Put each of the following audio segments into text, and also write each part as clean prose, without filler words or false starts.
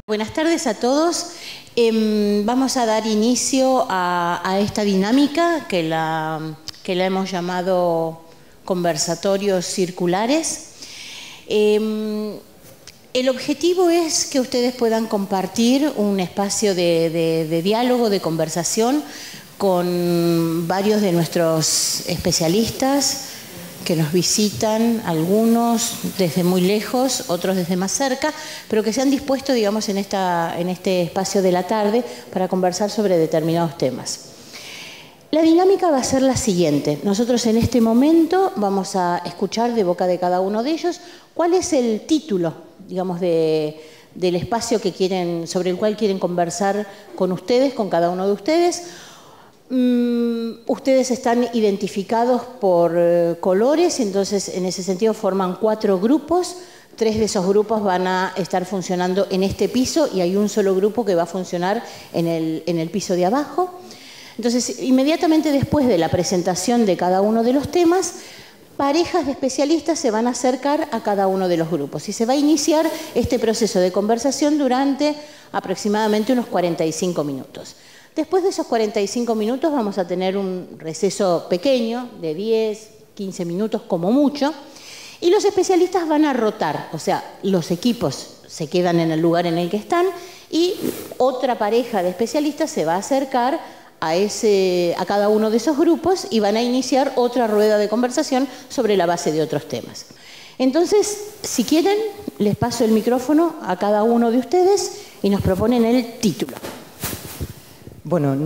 Buenas tardes a todos. Vamos a dar inicio a esta dinámica que la hemos llamado conversatorios circulares. El objetivo es que ustedes puedan compartir un espacio de diálogo, de conversación con varios de nuestros especialistas que nos visitan, algunos desde muy lejos, otros desde más cerca, pero que se han dispuesto, digamos, en este espacio de la tarde para conversar sobre determinados temas. La dinámica va a ser la siguiente. Nosotros en este momento vamos a escuchar de boca de cada uno de ellos cuál es el título, digamos, del espacio sobre el cual quieren conversar con ustedes, con cada uno de ustedes. Ustedes están identificados por colores, entonces en ese sentido forman 4 grupos. 3 de esos grupos van a estar funcionando en este piso y hay un solo grupo que va a funcionar en el piso de abajo. Entonces, inmediatamente después de la presentación de cada uno de los temas, parejas de especialistas se van a acercar a cada uno de los grupos y se va a iniciar este proceso de conversación durante aproximadamente unos 45 minutos. Después de esos 45 minutos vamos a tener un receso pequeño de 10, 15 minutos como mucho y los especialistas van a rotar, o sea, los equipos se quedan en el lugar en el que están y otra pareja de especialistas se va a acercar a cada uno de esos grupos y van a iniciar otra rueda de conversación sobre la base de otros temas. Entonces, si quieren, les paso el micrófono a cada uno de ustedes y nos proponen el título. Bueno,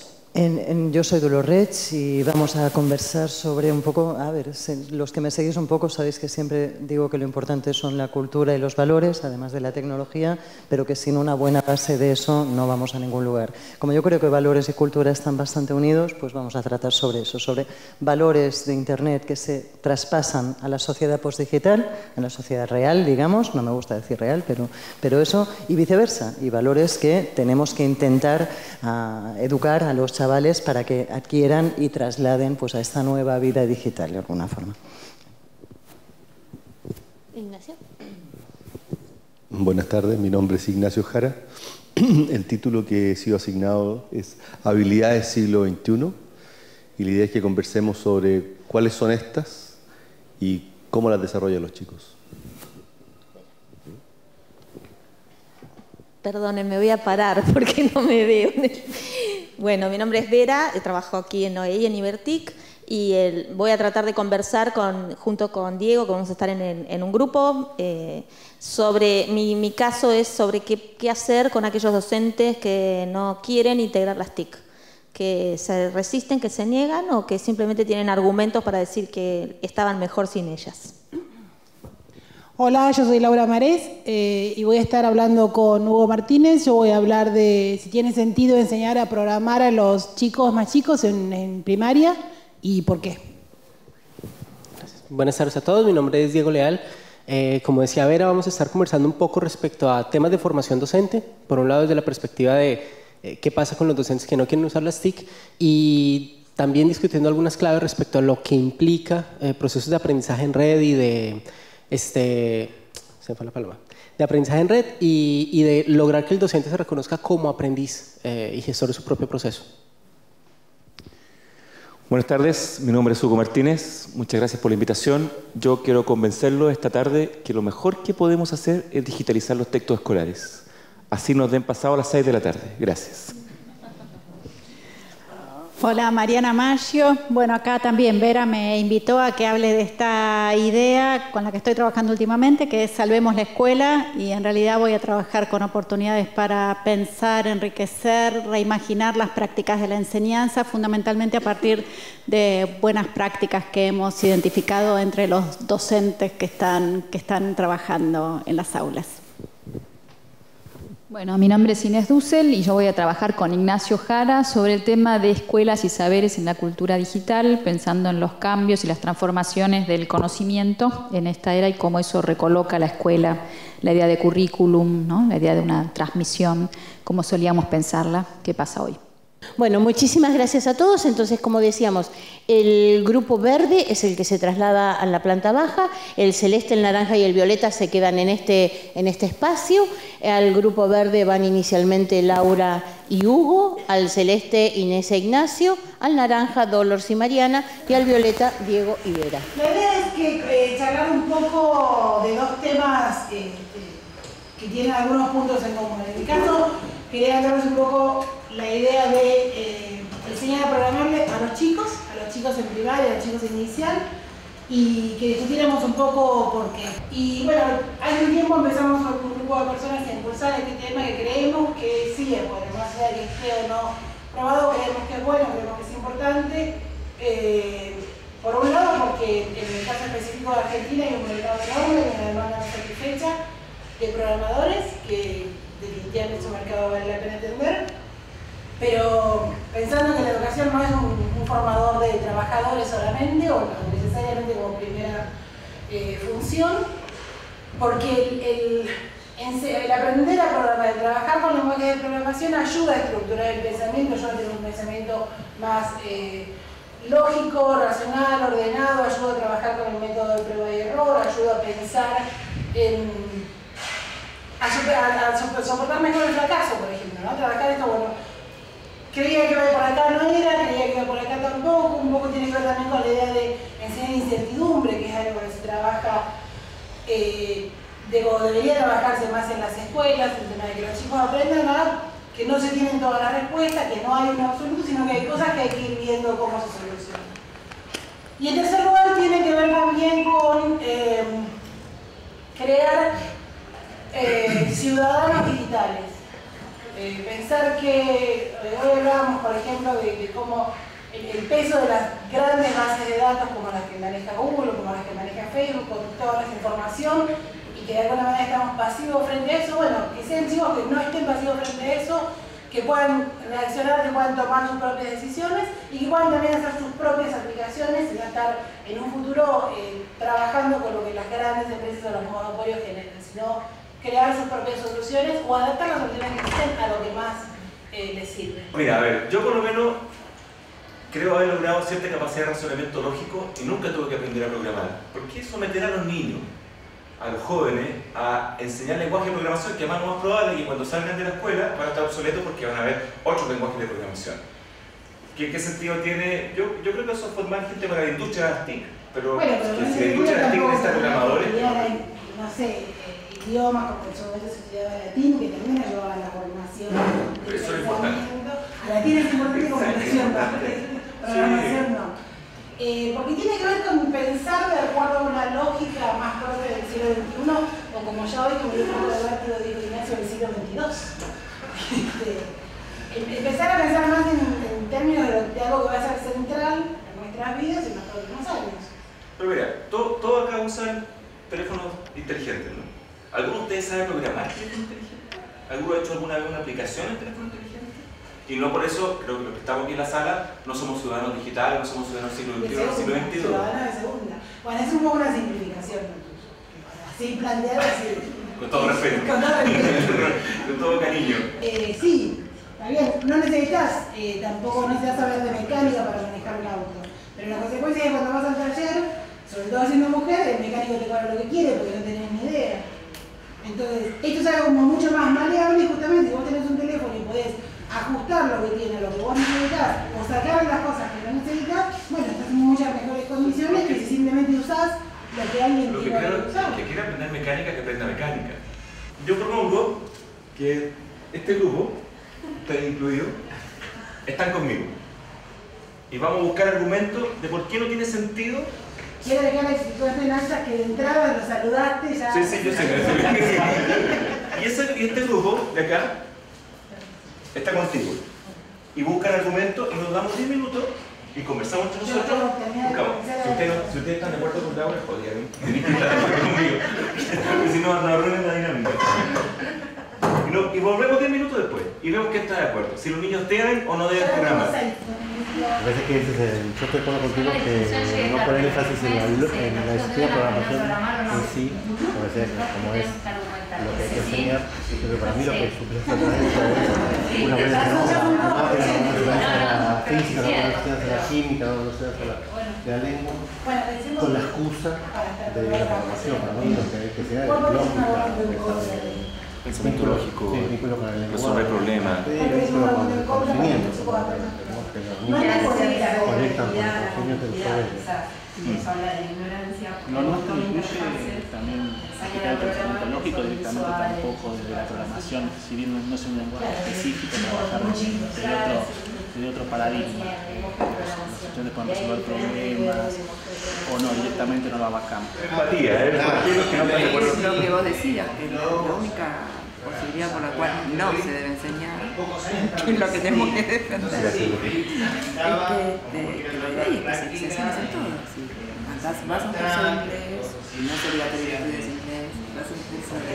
yo soy Dolores y vamos a conversar sobre un poco, a ver, los que me seguís un poco sabéis que siempre digo que lo importante son la cultura y los valores, además de la tecnología, pero que sin una buena base de eso no vamos a ningún lugar. Como yo creo que valores y cultura están bastante unidos, pues vamos a tratar sobre eso, sobre valores de Internet que se traspasan a la sociedad postdigital, a la sociedad real, digamos, no me gusta decir real, pero eso, y viceversa, y valores que tenemos que intentar educar a los chavales para que adquieran y trasladen pues, a esta nueva vida digital de alguna forma. Ignacio. Buenas tardes, mi nombre es Ignacio Jara. El título que he sido asignado es Habilidades siglo XXI y la idea es que conversemos sobre cuáles son estas y cómo las desarrollan los chicos. Perdonen, me voy a parar porque no me veo. Bueno, mi nombre es Vera, trabajo aquí en OEI, en Ibertic, y voy a tratar de conversar junto con Diego, que vamos a estar en un grupo, sobre, mi caso es sobre qué hacer con aquellos docentes que no quieren integrar las TIC, que se resisten, que se niegan o que simplemente tienen argumentos para decir que estaban mejor sin ellas. Hola, yo soy Laura Marés y voy a estar hablando con Hugo Martínez. Yo voy a hablar de si tiene sentido enseñar a programar a los chicos más chicos en primaria y por qué. Gracias. Buenas tardes a todos, mi nombre es Diego Leal. Como decía Vera, vamos a estar conversando un poco respecto a temas de formación docente. Por un lado, desde la perspectiva de qué pasa con los docentes que no quieren usar las TIC y también discutiendo algunas claves respecto a lo que implica procesos de aprendizaje en red y de se fue la palabra, de aprendizaje en red y de lograr que el docente se reconozca como aprendiz y gestor de su propio proceso. Buenas tardes, mi nombre es Hugo Martínez, muchas gracias por la invitación. Yo quiero convencerlo esta tarde que lo mejor que podemos hacer es digitalizar los textos escolares. Así nos den pasado a las 6 de la tarde. Gracias. Hola, Mariana Maggio. Bueno, acá también Vera me invitó a que hable de esta idea con la que estoy trabajando últimamente, que es Salvemos la Escuela, y en realidad voy a trabajar con oportunidades para pensar, enriquecer, reimaginar las prácticas de la enseñanza, fundamentalmente a partir de buenas prácticas que hemos identificado entre los docentes que están trabajando en las aulas. Bueno, mi nombre es Inés Dussel y yo voy a trabajar con Ignacio Jara sobre el tema de escuelas y saberes en la cultura digital, pensando en los cambios y las transformaciones del conocimiento en esta era y cómo eso recoloca la escuela, la idea de currículum, ¿no? La idea de una transmisión, cómo solíamos pensarla, qué pasa hoy. Bueno, muchísimas gracias a todos. Entonces, como decíamos, el grupo verde es el que se traslada a la planta baja, el celeste, el naranja y el violeta se quedan en este espacio. Al grupo verde van inicialmente Laura y Hugo, al celeste Inés e Ignacio, al naranja Dolores y Mariana y al violeta Diego y Vera. La idea es que charlar un poco de dos temas que tienen algunos puntos en común. En mi caso, quería hablarles un poco la idea de enseñar a programarle a los chicos en primaria, a los chicos en inicial, y que discutiéramos un poco por qué. Y bueno, hace un tiempo empezamos con un grupo de personas a impulsar este tema que creemos que sí es bueno, más allá de que esté o no probado, creemos que es bueno, creemos que es importante. Por un lado, porque en el caso específico de Argentina hay un mercado enorme, hay una demanda satisfecha de programadores que definitivamente su mercado vale la pena entender. Pero pensando que la educación no es un formador de trabajadores solamente o necesariamente como primera función, porque el aprender a programar, el trabajar con lenguaje de programación ayuda a estructurar el pensamiento, ayuda a tener un pensamiento más lógico, racional, ordenado, ayuda a trabajar con el método de prueba y error, ayuda a pensar a soportar mejor el fracaso, por ejemplo, ¿no? Trabajar esto, bueno, creía que iba por acá, no era, creía que iba por acá tampoco, un poco tiene que ver también con la idea de enseñar incertidumbre, que es algo que se trabaja, debería trabajarse más en las escuelas, el tema de que los chicos aprendan a que no se tienen todas las respuestas, que no hay un absoluto, sino que hay cosas que hay que ir viendo cómo se solucionan. Y en tercer lugar tiene que ver también con crear ciudadanos digitales. Pensar que hoy hablábamos, por ejemplo, de cómo el peso de las grandes bases de datos como las que maneja Google o como las que maneja Facebook, con toda esa información, y que de alguna manera estamos pasivos frente a eso, bueno, que sean chicos que no estén pasivos frente a eso, que puedan reaccionar, que puedan tomar sus propias decisiones y que puedan también hacer sus propias aplicaciones y estar en un futuro trabajando con lo que las grandes empresas o los monopolios generan, sino crear sus propias soluciones o adaptar las soluciones que existen a lo que más les sirve. Mira, a ver, yo por lo menos creo haber logrado cierta capacidad de razonamiento lógico y nunca tuve que aprender a programar. ¿Por qué someter a los niños, a los jóvenes, a enseñar lenguaje de programación que además lo más probable es que cuando salgan de la escuela van a estar obsoletos porque van a haber otros lenguajes de programación? ¿Qué sentido tiene? Yo creo que eso es formar gente para la industria de las TIC, pero, bueno, si la industria de las TIC necesita programadores... No sé, idiomas como el sobre se estudiaba latín, que también ayudaba a la formación. Pero eso es importante. A latín es importante como programación no. Porque tiene que ver con pensar de acuerdo a una lógica más propia del siglo XXI, o como ya hoy, como dijo Roberto Diego Ignacio, del siglo XXII. Empezar a pensar más en términos de algo que va a ser central en nuestras vidas en los próximos años. Pero mira, todos acá usan teléfonos inteligentes, ¿no? ¿Alguno de ustedes sabe programar teléfono inteligente? ¿Alguno ha hecho alguna vez una aplicación en teléfono inteligente? Y no por eso, creo que los que estamos aquí en la sala no somos ciudadanos digitales, no somos ciudadanos del siglo XXI, del siglo XXI. Ciudadanos de segunda. Bueno, es un poco una simplificación, así planteado así. Con todo respeto. Con todo respeto. Con todo cariño. Sí, está bien. No necesitas, tampoco necesitas saber de mecánica para manejar un auto. Pero la consecuencia es que cuando vas al taller, sobre todo siendo mujer, el mecánico te cobra lo que quiere porque no tenés ni idea. Entonces, esto es algo como mucho más maleable y justamente si vos tenés un teléfono y podés ajustar lo que tiene, lo que vos necesitas, o sacar las cosas que no necesitas, bueno, estás en muchas mejores condiciones que si simplemente usás lo que alguien tiene que usar. Que quiera aprender mecánica, que aprenda mecánica. Yo propongo que este grupo, ustedes incluidos, están conmigo. Y vamos a buscar argumentos de por qué no tiene sentido. Quiero dejar la situación en alta que de entrada lo saludaste ya. Sí, yo sé. Y este grupo de acá está contigo. Y buscan argumentos y nos damos 10 minutos y conversamos entre nosotros. Si ustedes están de acuerdo con Laura, jodieron. Tienen que estar de acuerdo conmigo. Porque si no, nos arruinan la dinámica. Y volvemos 10 minutos después y vemos que está de acuerdo. Si los niños deben o no deben programar. A veces que dices, yo estoy de acuerdo contigo que no poner énfasis en la disciplina de programación en sí, como es lo que hay que enseñar, pero para mí lo que suplió esta maestra es una buena la física, una buena la química, una buena la lengua, con la excusa de la programación. Para mí lo que hay que enseñar es lógica, pensamiento lógico, resolver problemas, vínculo con el conocimiento, que los niños conectan con el conocimiento del problema. Lo nuestro incluye también el pensamiento lógico directamente, tampoco desde la programación, si bien no es un lenguaje específico, trabajar desde otro paradigma. Los estudiantes pueden resolver problemas o no, directamente no lo abarcamos. Empatía, lo que vos decías, que la única posibilidad por la cual no se debe enseñar, que es lo que tenemos que defender, es que lo de ahí es que se enseña en todo. Vas a un curso de inglés, no es obligatorio que estudies inglés, vas a un curso de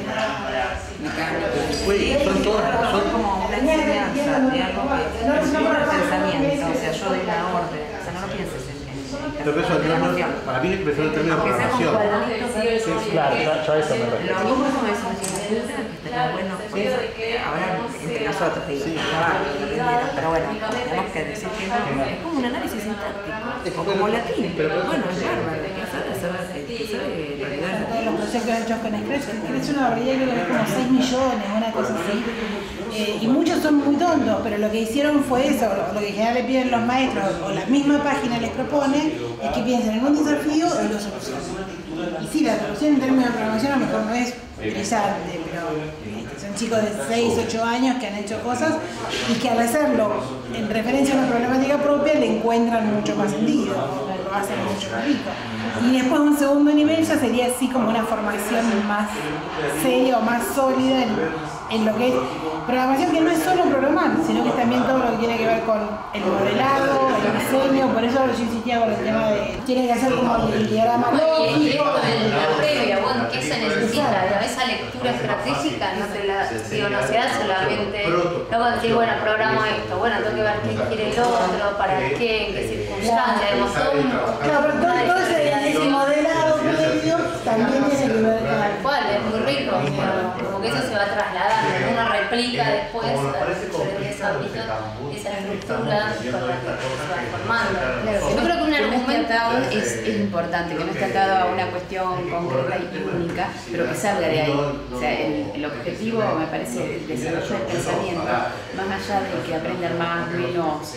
mecánica, son como una enseñanza de algo que es un pensamiento, o sea, yo doy la orden, o sea, no lo pienses en pero eso para mí empezó el término de programación. Claro, yo a eso me refiero. Lo mismo como eso, que estaría bueno, por eso, ahora entre nosotros, digo, pero bueno, tenemos que decir que es como un análisis sintáctico, o como latín, pero bueno, es bárbaro, que sabe realidad. Todos los proyectos hechos con Scratch, es una barbaridad, creo que es como 6 millones, una cosa así. Y muchos son muy tontos, pero lo que hicieron fue eso, lo que en general le piden los maestros, o la misma página les propone, es que piensen en un desafío y lo solucionen. Y sí, la solución en términos de programación a lo mejor no es brillante, pero son chicos de 6, 8 años que han hecho cosas y que al hacerlo en referencia a una problemática propia le encuentran mucho más sentido, lo hacen mucho más rico. Y después un segundo nivel ya sería así como una formación más seria o más sólida en lo que es programación, que no es solo programar, sino que es también todo lo que tiene que ver con el modelado, el diseño. Por eso yo insistía con el tema de tiene que hacer como el diagrama lógico. Y esto de la previa, bueno, ¿qué se necesita? Esa lectura estratégica no se da solamente, luego decir, bueno, programo esto, bueno, tengo que ver qué quiere el otro, para qué, en qué circunstancias, digamos, Claro, pero todo ese modelado previo también tiene que ver con tal cual, es muy rico, como que eso se va trasladando, uno replica después diferentes ámbitos esa estructura con la que se va formando. Claro, yo creo que un argumento es importante, que no esté atado a una cuestión concreta y única, pero que salga de ahí. O sea, el objetivo, me parece, el desarrollo del pensamiento, más allá de que aprender más, menos,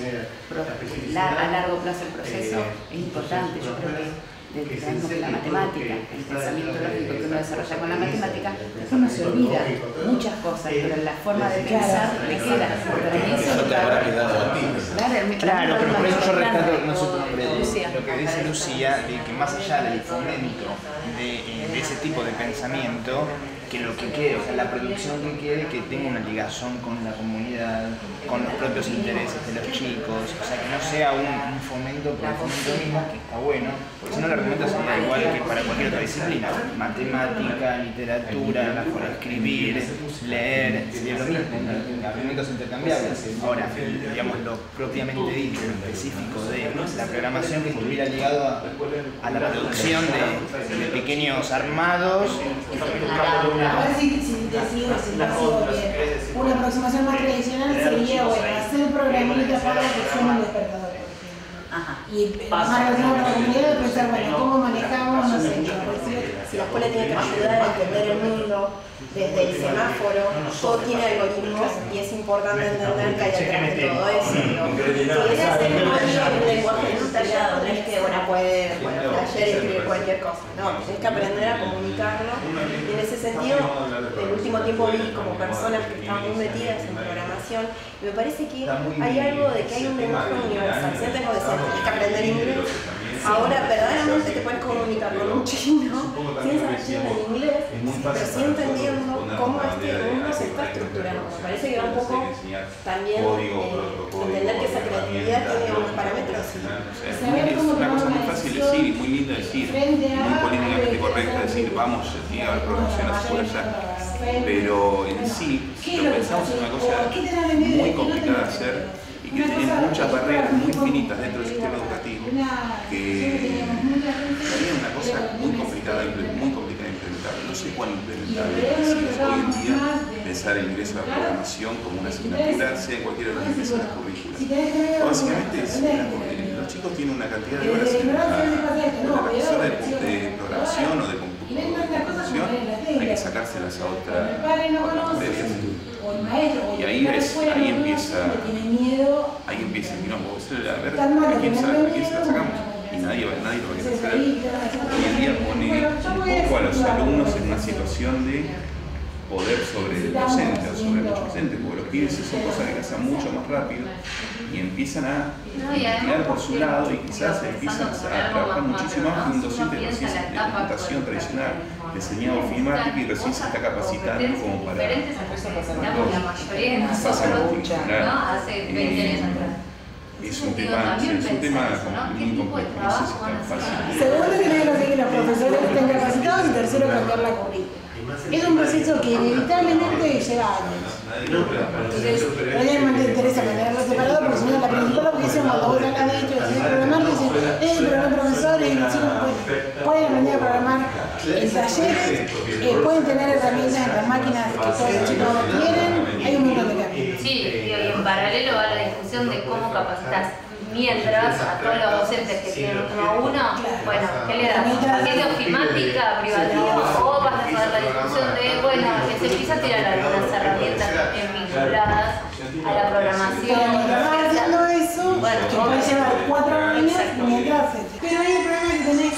a largo plazo el proceso, es importante. Yo creo que lo mismo que la matemática, el pensamiento lógico que uno desarrolla con la matemática, uno se olvida muchas cosas, pero la forma de pensar le queda. Para mí eso te habrá quedado a ti. Claro, pero por eso yo rescato lo que dice Lucía, de que más allá del fomento de ese tipo de pensamiento, que lo que quede, o sea, la producción que quede, que tenga una ligación con la comunidad, con los propios intereses de los chicos, o sea, que no sea un fomento por el fomento mismo, que está bueno, porque si no el argumento sería igual que para cualquier otra disciplina, matemática, literatura, escribir, leer, sería lo mismo, argumentos intercambiables. Ahora, digamos, lo propiamente dicho, lo específico de la programación que estuviera ligado a la producción de pequeños armados. A ver si te sigo bien. Una aproximación más tradicional sería, bueno, hacer programitas para que suene el despertador. Y más relacionado con la comunidad, pensar, bueno, ¿cómo manejamos? No sé, si la escuela tiene que ayudar a entender el mundo desde el semáforo, todo tiene algoritmos y es importante entender que hay atrás de todo eso. Si querés hacer un lenguaje detallado, no es que puede ayer escribir cualquier cosa, no, tienes que aprender a comunicarlo. Y en ese sentido, en el último tiempo vi como personas que estaban muy metidas en programación y me parece que hay algo de que hay un lenguaje universal. Si antes vos decías, tienes que aprender inglés, ahora verdaderamente te puedes comunicar con un chino sin saber chino en inglés, pero sí entendiendo cómo este mundo se está estructurando. Me parece que va un poco también entender que esa creatividad tiene unos parámetros. Es una cosa muy fácil de decir y muy linda de decir, muy políticamente correcta decir, vamos, a haber programación a fuerza, pero en sí lo pensamos en una cosa muy complicada de hacer y que tiene muchas barreras muy finitas dentro del sistema educativo, que sería una cosa muy complicada de implementar. No sé cuán implementable es hoy en día pensar el ingreso a la programación como una asignatura, sea en cualquiera de las empresas currículas. Básicamente, los chicos tienen una cantidad de horas en la profesora de programación o de computación, hay que sacárselas a otra materia. Y ahí empieza el quilombo. A ver, ¿a quién se la sacamos? Y nadie lo va a querer hacer. Hoy en día pone un poco a los alumnos en una situación de poder sobre el docente o sobre los docentes, porque los pibes son cosas que hacen mucho más rápido y empiezan a tirar por su lado y quizás empiezan a trabajar muchísimo más que un docente de computación tradicional, de enseñado ofimática y recién se está capacitando como para es un tema muy complejo, no sé si es tan fácil. Segundo, que tiene que conseguir los profesores que estén capacitados y tercero, cambiar la currícula. Es un proceso que inevitablemente lleva años. Entonces, no me interesa mantenerlo separado porque si no la principal objeción cuando vos hablas de esto y de programar, dicen, pero no profesores y los chicos pueden aprender a programar en talleres, pueden tener herramientas en las máquinas que todos los chicos quieren, hay un montón de cambios. Sí, y en paralelo va la discusión de cómo capacitas. Mientras a todos los docentes que tienen uno a uno, bueno, ¿qué le das? ¿Paquete ofimática, privativo? O vas a hacer la discusión de, bueno, que se empieza a tirar algunas herramientas vinculadas a la programación. Mientras vas haciendo eso, bueno, que puede llevar 4 años mientras haces. Pero ahí el problema que tenés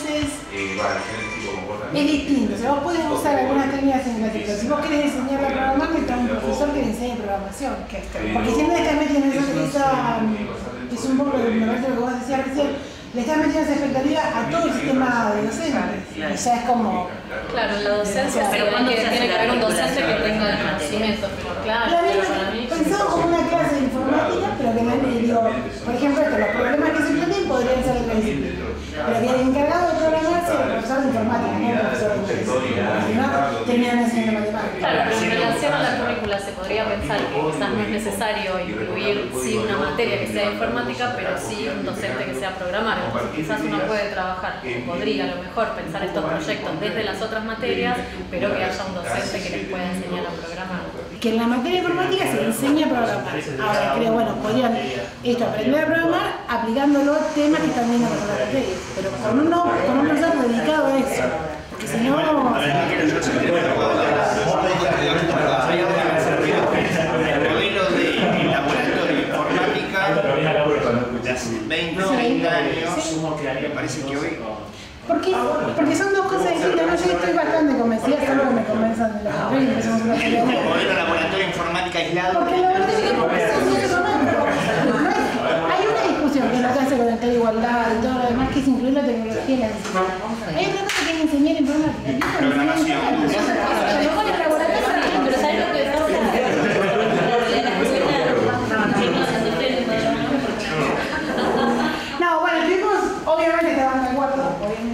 es distinto. O sea, vos podés usar algunas técnicas en clase, pero si vos querés enseñar a programar, necesitas un profesor que le enseñe programación. Porque si no le estás metiendo esa es un poco lo que vos decías recién, le estás metiendo esa expectativa a todo el sistema de docentes. Y ya es como... Claro, la docencia, pero tiene que haber un docente que tenga el conocimiento. Claro, pero para mí... Pensado como una clase de informática, pero que no digo, por ejemplo, los problemas que se plantean podrían ser de principio. Pero que el encargado de programar sea el profesor de informática, no el profesor de informática. Si no, terminan enseñando matemáticas. Claro, pero en relación a la currícula se podría pensar que quizás no es necesario incluir sí una materia que sea informática, pero sí un docente que sea programar. Entonces quizás uno puede trabajar, podría a lo mejor pensar estos proyectos desde las otras materias, pero que haya un docente que les pueda enseñar a programar. Que en la materia informática se enseña a programar. Ahora creo, bueno, podrían aprender a programar aplicándolo a temas que están viendo con la materia, pero con un profesor dedicado a eso. Porque si no... El modelo de laboratorio de informática de hace 20 años, me parece que hoy... Porque son dos cosas distintas. No, yo estoy bastante convencida, solo que me convenzan de la carrera y empezamos a hacer el modelo laboratorio informática aislado. Porque el laboratorio informática es hay una discusión que no se hace con el tema de igualdad y todo lo demás, que es incluir la tecnología en la disciplina. Hay otra cosa que es enseñar informática. Programación. Pero ¿sabes lo que pasa? No, bueno, chicos, obviamente estaban de acuerdo.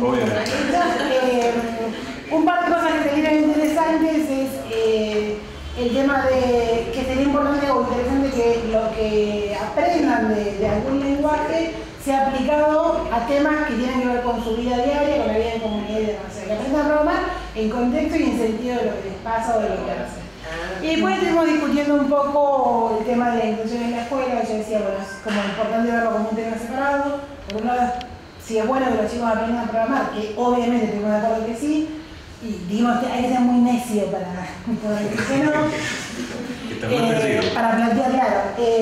Un par de cosas que serían interesantes es el tema de que sería importante o interesante que lo que aprendan de algún lenguaje sea aplicado a temas que tienen que ver con su vida diaria, con la vida en comunidad y demás. O sea, que aprendan a programar en contexto y en sentido de lo que les pasa o de lo que hacen. Y después estuvimos discutiendo un poco el tema de la inclusión en la escuela. Yo decía, bueno, es como importante verlo como un tema separado. Por un lado, si es bueno que los chicos aprendan a programar, que obviamente estuvimos de acuerdo que sí, y dijimos que hay que ser muy necio para decir que no, para plantear, claro,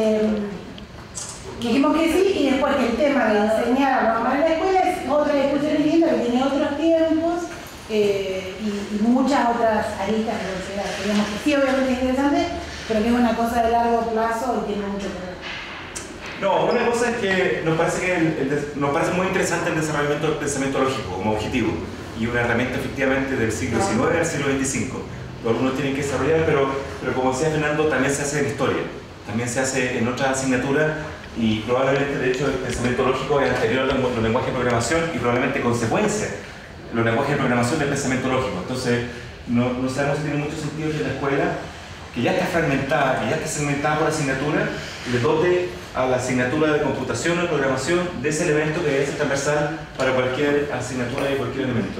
que dijimos que sí, y después que el tema de enseñar a programar en la escuela es otra discusión distinta que tiene otros tiempos y muchas otras aristas de sociedad. Digamos que sí, obviamente es interesante, pero que es una cosa de largo plazo y tiene mucho que ver. No, una cosa es que nos parece muy interesante el desarrollamiento del pensamiento lógico como objetivo y una herramienta efectivamente del siglo XIX al siglo XXV. Los alumnos tienen que desarrollar, pero como decía Fernando, también se hace en historia, también se hace en otras asignaturas y probablemente, de hecho, el pensamiento lógico es anterior a los lenguajes de programación y probablemente consecuencia los lenguajes de programación del pensamiento lógico. Entonces, no sabemos si tiene mucho sentido que la escuela, que ya está fragmentada, que ya está segmentada por asignatura, le dote a la asignatura de computación o de programación de ese elemento que debe ser transversal para cualquier asignatura y cualquier elemento.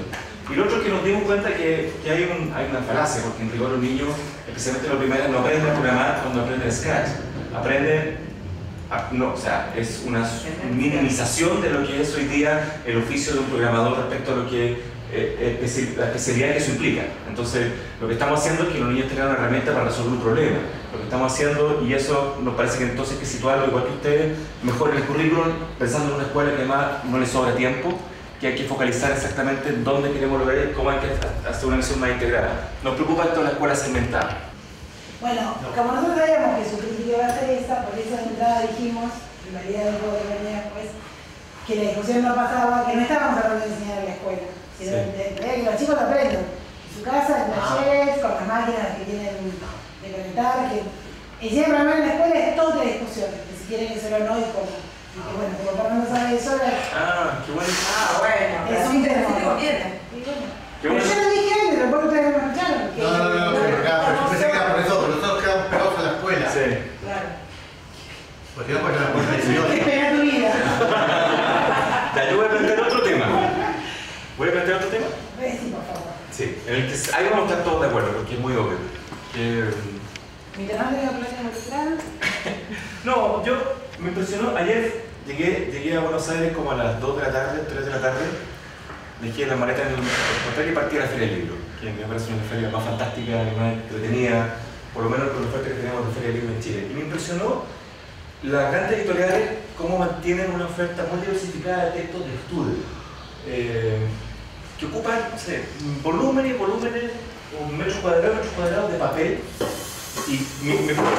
Y lo otro es que nos dimos cuenta que hay una falacia, porque en rigor los niños, especialmente los primeros, no aprenden a programar cuando aprenden Scratch. Aprenden, o sea, es una minimización de lo que es hoy día el oficio de un programador respecto a lo que la especialidad que eso implica. Entonces, lo que estamos haciendo es que los niños tengan una herramienta para resolver un problema. Lo que estamos haciendo, y eso nos parece que entonces hay que situarlo igual que ustedes, mejor en el currículum, pensando en una escuela que además no le sobra tiempo, que hay que focalizar exactamente en dónde queremos lograr y cómo hay que hacer una visión más integrada. Nos preocupa esto de la escuela segmentada. Bueno, como nosotros sabíamos que su crítica iba a ser esa, por eso de entrada dijimos, en realidad no puedo venir después, que la discusión no pasaba, que no estábamos hablando de enseñar en la escuela, sino de que los chicos aprendan en su casa, en talleres, con las máquinas que tienen de conectar, que enseñar a programar en la escuela es toda la discusión, que si quieren que solo no y cómo. Y que bueno, como Fernando sabe eso, qué bueno. Bueno, es un tema. Pero yo lo dije antes, pero ustedes no me escucharon. No, pero yo pensé que era por eso, pero nosotros quedamos pegados a la escuela. Sí. Claro. Porque no puede la puerta del Señor. Espera tu vida. Yo voy a plantear otro tema. ¿Voy a plantear otro tema? Sí, por favor. Sí, en el que ahí vamos a estar todos de acuerdo, porque es muy obvio. ¿Mientras no tenga planes moleculares? No, yo me impresionó. Ayer llegué a Buenos Aires como a las 2 de la tarde, 3 de la tarde. Dejé la maleta en el hotel y partí a la Feria del Libro, que me parece una feria más fantástica, más entretenida, por lo menos con la oferta que tenemos de Feria del Libro en Chile. Y me impresionó las grandes editoriales cómo mantienen una oferta muy diversificada de textos de estudio, que ocupan, no sé, volúmenes, un metros cuadrados de papel. Y me preocupé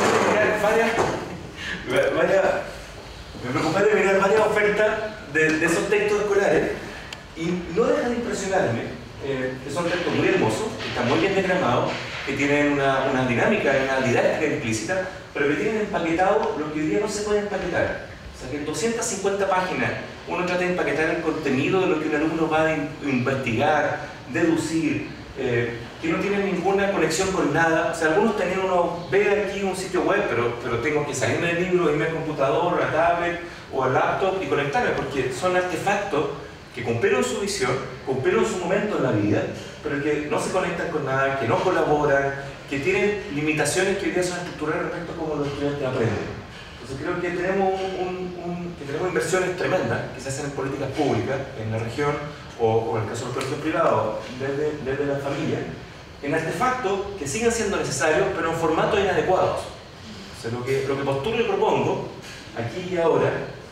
de mirar varias ofertas de esos textos escolares. Y no deja de impresionarme, que son textos muy hermosos, que están muy bien diagramados, que tienen una dinámica, una didáctica implícita, pero que tienen empaquetado lo que hoy día no se puede empaquetar. O sea, que en 250 páginas uno trata de empaquetar el contenido de lo que un alumno va a investigar, deducir, que no tienen ninguna conexión con nada. O sea, algunos tenían ve aquí un sitio web, pero tengo que salirme del libro, irme al computador, a la tablet o al laptop y conectarme, porque son artefactos que cumplieron su visión, cumplieron su momento en la vida, pero que no se conectan con nada, que no colaboran, que tienen limitaciones que hoy día son estructurales respecto a cómo los estudiantes aprenden. Entonces creo que tenemos inversiones tremendas que se hacen en políticas públicas en la región o en el caso de los colegios privados desde la familia, en artefactos que siguen siendo necesarios pero en formatos inadecuados. O sea, lo que postulo y propongo aquí y ahora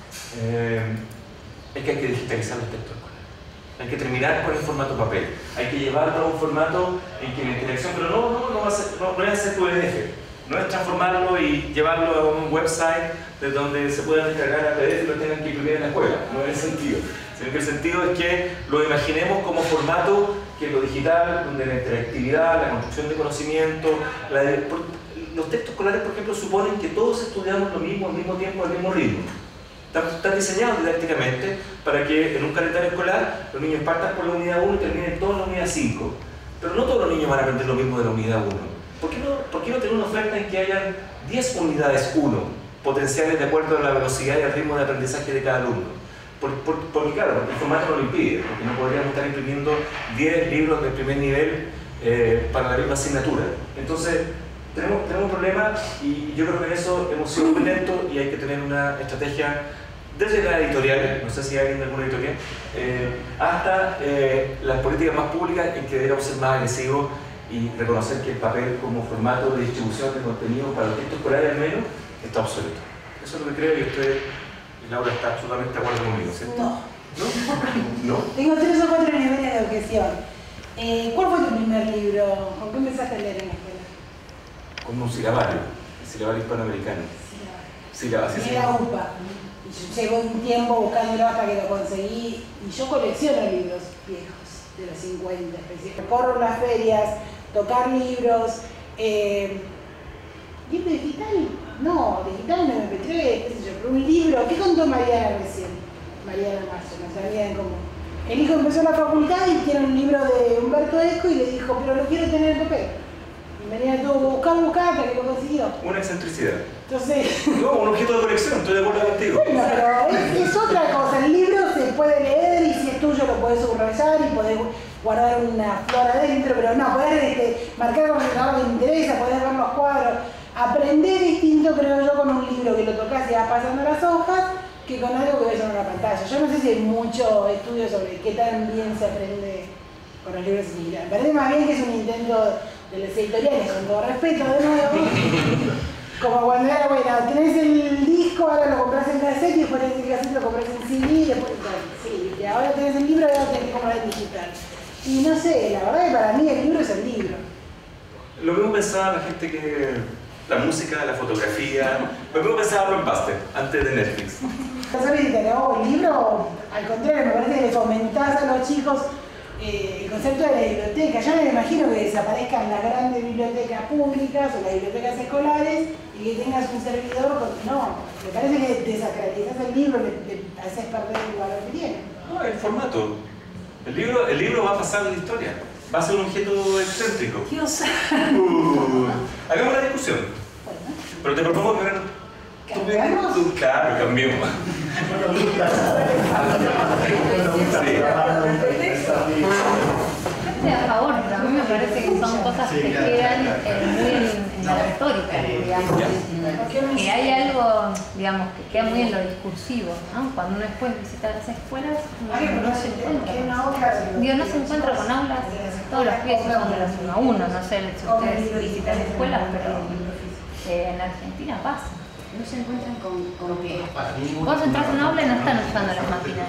es que hay que digitalizar los textos escolares. Hay que terminar con el formato papel. Hay que llevarlo a un formato en que la interacción, pero no es hacer PDF, no es transformarlo y llevarlo a un website de donde se puedan descargar a PDF y lo tengan que imprimir en la escuela. No es el sentido. Sino que el sentido es que lo imaginemos como formato que es lo digital, donde la interactividad, la construcción de conocimiento, los textos escolares, por ejemplo, suponen que todos estudiamos lo mismo al mismo tiempo, al mismo ritmo. Están diseñados didácticamente para que en un calendario escolar los niños partan por la unidad 1 y terminen todos en la unidad 5. Pero no todos los niños van a aprender lo mismo de la unidad 1. ¿Por qué no tener una oferta en que hayan 10 unidades 1, potenciales de acuerdo a la velocidad y al ritmo de aprendizaje de cada alumno? Porque claro, el formato no lo impide, porque no podríamos estar imprimiendo 10 libros del primer nivel para la misma asignatura. Entonces, tenemos un problema y yo creo que en eso hemos sido muy lentos y hay que tener una estrategia desde las editoriales, no sé si hay alguien de alguna editorial, hasta las políticas más públicas en que deberíamos ser más agresivos y reconocer que el papel como formato de distribución de contenido para los textos escolares al menos está obsoleto. Eso es lo que creo y usted, Laura, está absolutamente de acuerdo conmigo, ¿cierto? ¿No? Tengo 3 o 4 niveles de objeción. ¿Cuál fue tu primer libro? ¿Con qué empezaste a leer en la escuela? Con un silabario, el silabario hispanoamericano. Silabario. Sí, era UPA. Y yo llevo un tiempo buscándolo hasta que lo conseguí. Y yo colecciono libros viejos, de los 50. Recorro las ferias, tocar libros. ¿Libro digital? No, digital en MP3, qué sé yo. Pero un libro, ¿qué contó Mariana recién? Mariana Marzo, nuestra amiga en común. El hijo empezó la facultad y tiene un libro de Humberto Eco y le dijo, pero lo quiero tener en papel. Y Mariana tuvo que buscar hasta que lo consiguió. Una excentricidad. Entonces... No, un objeto de colección, estoy de acuerdo contigo. Bueno, pero es otra cosa. El libro se puede leer y si es tuyo lo podés subrayar y podés... guardar una flor adentro, pero no, poder marcar con el trabajo que te interesa, poder ver los cuadros. Aprender distinto, creo yo, con un libro que lo tocas y vas pasando las hojas, que con algo que ves en una pantalla. Yo no sé si hay mucho estudio sobre qué tan bien se aprende con los libros en inglés. Me parece más bien que es un intento de los editoriales, con todo respeto, de nuevo. Como cuando era, bueno, tenés el disco, ahora lo compras en cassette y después tenés el cassette lo compras en CD y después, sí, y ahora tenés el libro y ahora tenés que comprar en digital. Y no sé, la verdad que para mí el libro es el libro. Lo mismo pensaba la gente que la música, la fotografía, lo mismo pensaba Blockbuster antes de Netflix. El libro, al contrario, me parece que le fomentás a los chicos el concepto de la biblioteca. Yo me imagino que desaparezcan las grandes bibliotecas públicas o las bibliotecas escolares y que tengas un servidor con... No, me parece que desacralizás el libro, le haces perder el valor que tiene. No, el formato. El libro va a pasar de la historia. Va a ser un objeto excéntrico. Dios. Hagamos la discusión. Pero te propongo que ¿cambiamos? Claro, cambiemos. Estoy a favor, pero a mí me parece que son cosas que quedan muy en la retórica, digamos. Que hay algo, digamos, que queda muy en lo discursivo, ¿no? Cuando uno después visita las escuelas, no se encuentra. No se encuentra con aulas, todos los pies son de los 1 a 1, no sé si ustedes visitan escuelas, pero en Argentina pasa. No se encuentran con qué. Vos entras en un aula y no están usando las máquinas.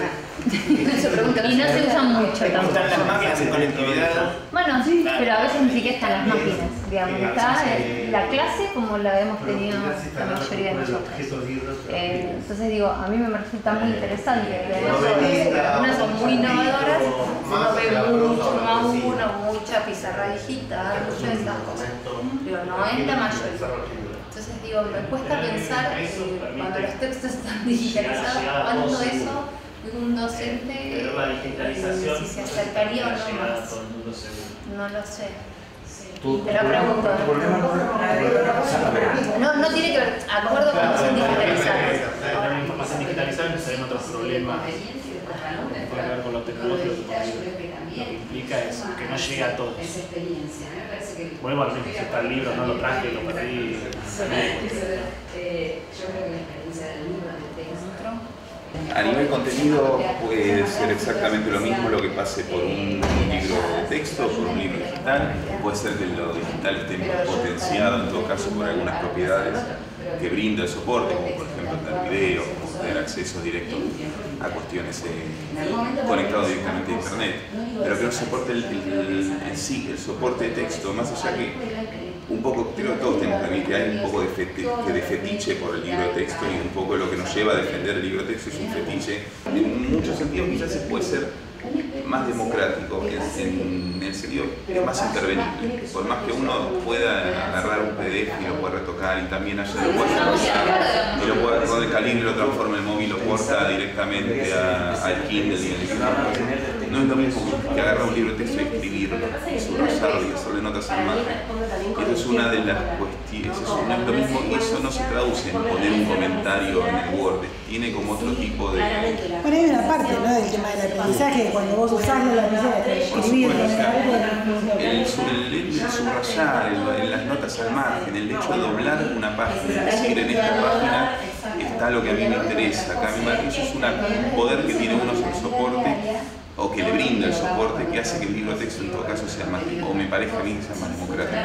Y no se usan mucho tampoco. Están las máquinas en conectividad. Bueno, sí, pero a veces ni siquiera están las máquinas. Digamos, está la clase como la hemos tenido la mayoría de nosotros. Entonces digo, a mí me resulta muy interesante. Algunas son muy innovadoras, uno ve mucho 1 a 1, mucha pizarra digital, muchas de esas cosas. Digo, no es la mayoría. Entonces digo, me cuesta pensar cuando los textos están digitalizados, cuánto eso un docente si se acercaría o no más. No lo sé. Te lo pregunto. No tiene que ver, acuerdo con que sean digitalizados. Ahora la información digitalizada no se ven otros problemas. Tiene que ver con lo tecnológico, lo que implica es que no llegue a todos. Vuelvo al mismo, si está el libro, no lo traje, lo perdí. A nivel contenido puede ser exactamente lo mismo lo que pase por un libro de texto o por un libro digital. Puede ser que lo digital esté potenciado en todo caso por algunas propiedades que brinda el soporte, como por ejemplo tener video, como tener acceso directo a cuestiones conectadas directamente a internet. Pero que el soporte en sí, el soporte de texto, más allá que un poco, creo que todos tenemos que admitir que hay un poco de fetiche por el libro de texto, y un poco lo que nos lleva a defender el libro de texto es un fetiche. En muchos sentidos quizás se puede ser más democrático, en el sentido que es más intervenible. Por más que uno pueda agarrar un PDF y lo pueda retocar, y también haya lo pueda y lo pueda con el calibre lo transforma en móvil, lo porta directamente al Kindle y no es lo mismo que agarrar un libro de texto y escribirlo, y subrayarlo y hacerle notas al margen. Esa es una de las cuestiones, no es lo mismo, y eso no se traduce en poner un comentario en el Word, tiene como otro tipo de... Bueno, hay una parte, ¿no?, del tema del aprendizaje, cuando vos usás la lapicera para escribir. El subrayar, en las notas al margen, el hecho de doblar una página, es decir, en esta página está lo que a mí me interesa. Acá eso es un poder que tiene uno sobre el soporte, o que le brinda el soporte, que hace que el libro de texto en todo caso sea más, o me parece a mí que sea más democrático.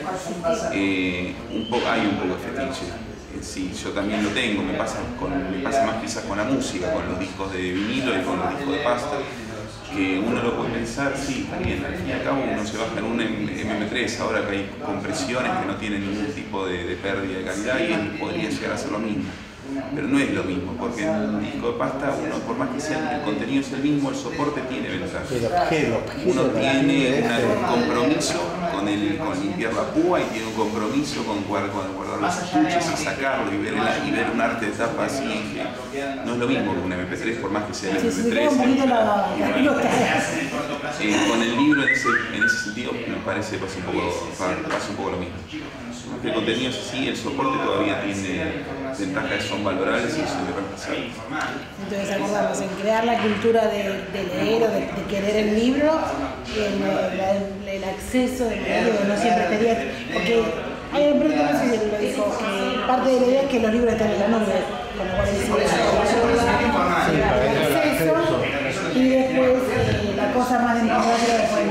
Hay un poco de fetiche. Sí, yo también lo tengo, me pasa más quizás con la música, con los discos de vinilo y con los discos de pasta, que uno lo puede pensar, sí, también, al fin y al cabo uno se baja en un MP3, ahora que hay compresiones que no tienen ningún tipo de pérdida de calidad, y podría llegar a ser lo mismo. Pero no es lo mismo, porque en un disco de pasta, uno, por más que sea el contenido es el mismo, el soporte tiene ventajas. Uno tiene un compromiso con limpiar la púa y tiene un compromiso con guardar los estuches y sacarlo y ver un arte de tapa así, que no es lo mismo que un MP3, por más que sea el MP3. Con el libro en ese sentido me parece que pasa un poco lo mismo. El contenido es así, el soporte todavía tiene ventajas que son valorables y son irreemplazables. Entonces acordamos en crear la cultura de leer o de querer el libro, el acceso del libro, no siempre estaría, porque hay un proyecto, no sé si lo dijo, que parte de la idea es que los libros están en la nube, con lo cual es el acceso y después la cosa más democrática después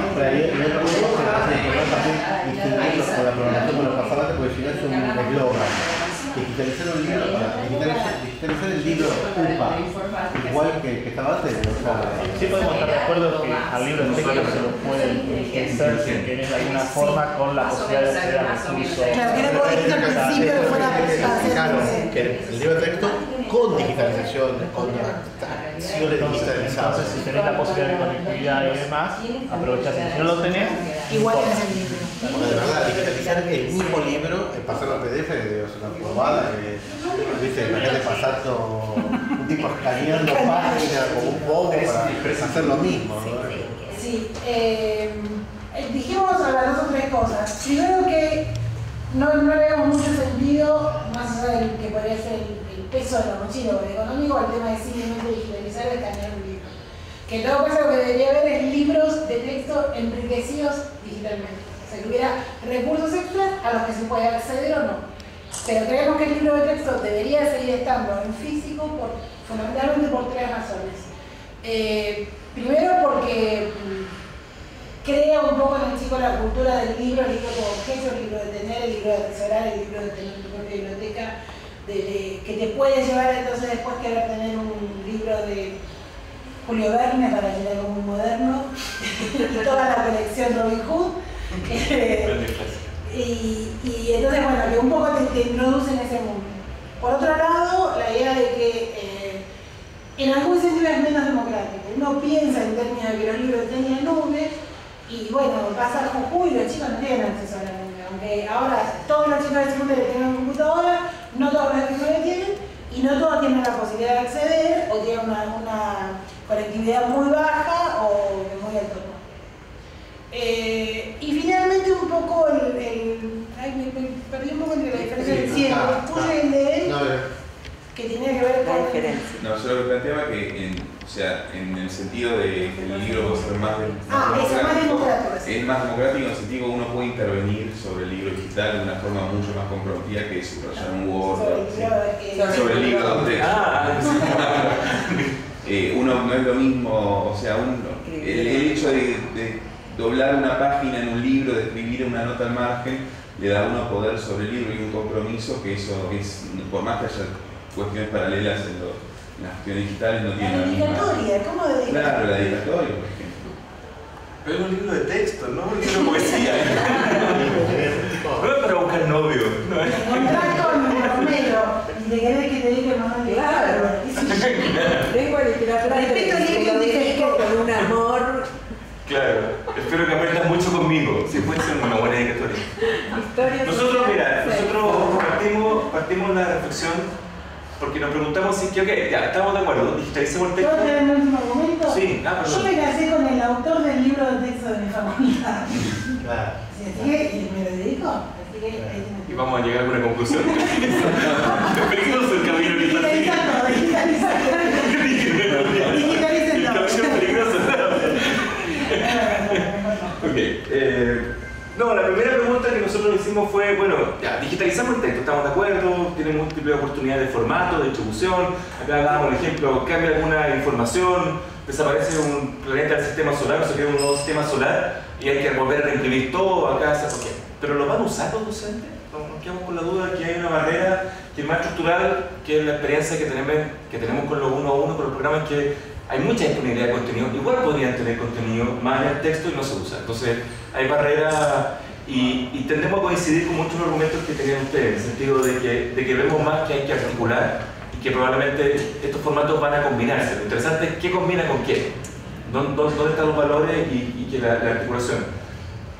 con la programación con los pasabantes, porque si no es un eslogan. Digitalizar un libro, digitalizar el libro UPA, igual que estaba antes. Sí podemos estar de acuerdo que al libro de texto se lo puede digitalizar sin que de alguna forma con la posibilidad de acceder al recurso. Claro, que no puedo decir al principio que fuera claro, que el libro de texto con digitalización, con acciones digitalizadas. Entonces, si tenés la posibilidad de conectividad y demás, aprovechás. Si no lo tenés, igual tenés el libro. Bueno, de verdad, digitalizar el mismo libro, pasarlo a PDF, es una probada, viste, imagínate pasando un tipo escaneando páginas como un poco para hacer lo mismo, ¿no? Sí, dijimos a las dos o tres cosas. Primero que no le vemos mucho sentido, más allá del que podría ser el peso de la mochila o el económico, al tema de simplemente digitalizar o escanear un libro. Que en todo caso lo que debería haber es libros de texto enriquecidos digitalmente. O sea, que hubiera recursos extras a los que se puede acceder o no. Pero creemos que el libro de texto debería seguir estando en físico fundamentalmente por tres razones. Primero porque crea un poco en el chico la cultura del libro como objeto, el libro de tener, el libro de atesorar, el libro de tener tu propia biblioteca, que te puede llevar entonces después querer tener un libro de Julio Verne para llegar como muy moderno y toda la colección Robin Hood. Y entonces, bueno, que un poco te introduce en ese mundo. Por otro lado, la idea de que en algún sentido es menos democrático. Uno piensa en términos de que los libros tenían nube y bueno, pasa a Jujuy y los chicos no tienen acceso a la nube. Aunque ahora todos los chicos de secundaria tienen una computadora, no todos los de primaria tienen y no todos tienen la posibilidad de acceder o tienen una conectividad muy baja o de muy alto. Y finalmente un poco me perdí un poco entre la diferencia del cielo, el tuyo y el de él, que tenía que ver con la diferencia. No, yo lo que planteaba que en el sentido de que el libro va a ser más democrático. Es más democrático en el sentido que uno puede intervenir sobre el libro digital de una forma mucho más comprometida que subrayar un Word sobre el libro de uno no es lo mismo, o sea, el hecho de doblar una página en un libro, de escribir una nota al margen, le da a uno poder sobre el libro y un compromiso que eso es, por más que haya cuestiones paralelas en las cuestiones digitales, no tiene la misma. ¿Cómo dedicatoria? Claro, la dedicatoria, por ejemplo. Pero es un libro de texto, no un libro de poesía. No es para buscar novio. Encontrás con Romero y te querés que te diga mamá. Claro. Tengo literatura de texto con un amor. Claro, espero que aprendas mucho conmigo. Sí, puede ser una buena dedicatoria. Nosotros, mira, partimos la reflexión porque nos preguntamos si, ok, ya, estamos de acuerdo, digitalicemos el texto. ¿Puedo tener un último argumento? Sí, perdón. Yo me casé con el autor del libro de texto de mi familia. Claro. Así que me lo dedico. Así que y vamos a llegar a alguna conclusión. Es peligroso el camino que está siguiendo. Digitalicen todo. Okay. No, la primera pregunta que nosotros hicimos fue, bueno, ya, digitalizamos el texto, estamos de acuerdo, tiene múltiples oportunidades de formato, de distribución, acá dábamos el ejemplo, cambia alguna información, desaparece un planeta del sistema solar, o se crea un nuevo sistema solar y hay que volver a reimprimir todo acá, ¿por qué? ¿Pero lo van a usar los docentes? Nos quedamos con la duda que hay una barrera que es más estructural, que es la experiencia que tenemos con los 1 a 1, con los programas, que hay mucha disponibilidad de contenido, igual podrían tener contenido más en el texto y no se usa. Entonces hay barreras y tendemos a coincidir con muchos argumentos que tenían ustedes, en el sentido de que vemos más que hay que articular y que probablemente estos formatos van a combinarse. Lo interesante es qué combina con qué, dónde están los valores y que la articulación.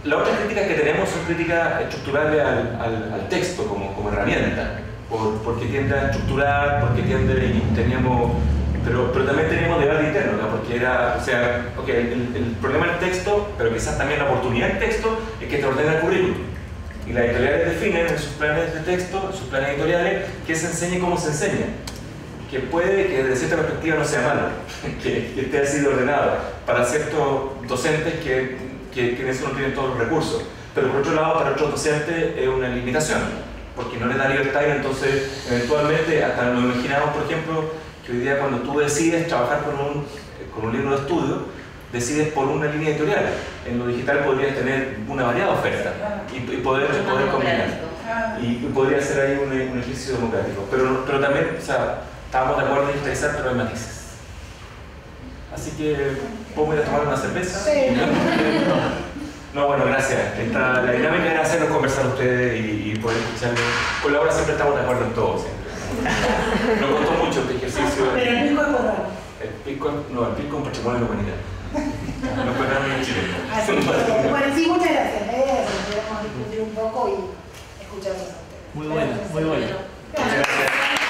las otras críticas que tenemos son críticas estructurales al texto como herramienta, porque tiende a estructurar, porque tiende, y teníamos, pero también teníamos debate interno, ¿no? Porque era, o sea, el problema del texto, pero quizás también la oportunidad del texto, es que te ordena el currículum. Y las editoriales definen en sus planes de texto, en sus planes editoriales, qué se enseña y cómo se enseña. Que puede que desde cierta perspectiva no sea malo, que esté así de ordenado para ciertos docentes que en eso no tienen todos los recursos. Pero por otro lado, para otros docentes es una limitación, porque no les da libertad y entonces eventualmente, hasta nos imaginamos, por ejemplo, que hoy día cuando tú decides trabajar con un libro de estudio, decides por una línea editorial. En lo digital podrías tener una variada oferta y poder combinar. Y podría ser ahí un ejercicio democrático. Pero también, o sea, estábamos de acuerdo en digitalizar, pero hay matices. Así que, ¿podemos ir a tomar una cerveza? Sí. No, bueno, gracias. La dinámica era hacernos conversar a ustedes y poder escucharlos. Con Laura siempre estamos de acuerdo en todo, siempre. Nos costó mucho este ejercicio. Pero el pico es moral. El pico es un patrimonio de la humanidad. No fue nada en Chile. Así que, bueno, sí, muchas gracias. Podemos discutir un poco y escucharlos a ustedes. Muy bueno, muy bueno. Muchas gracias.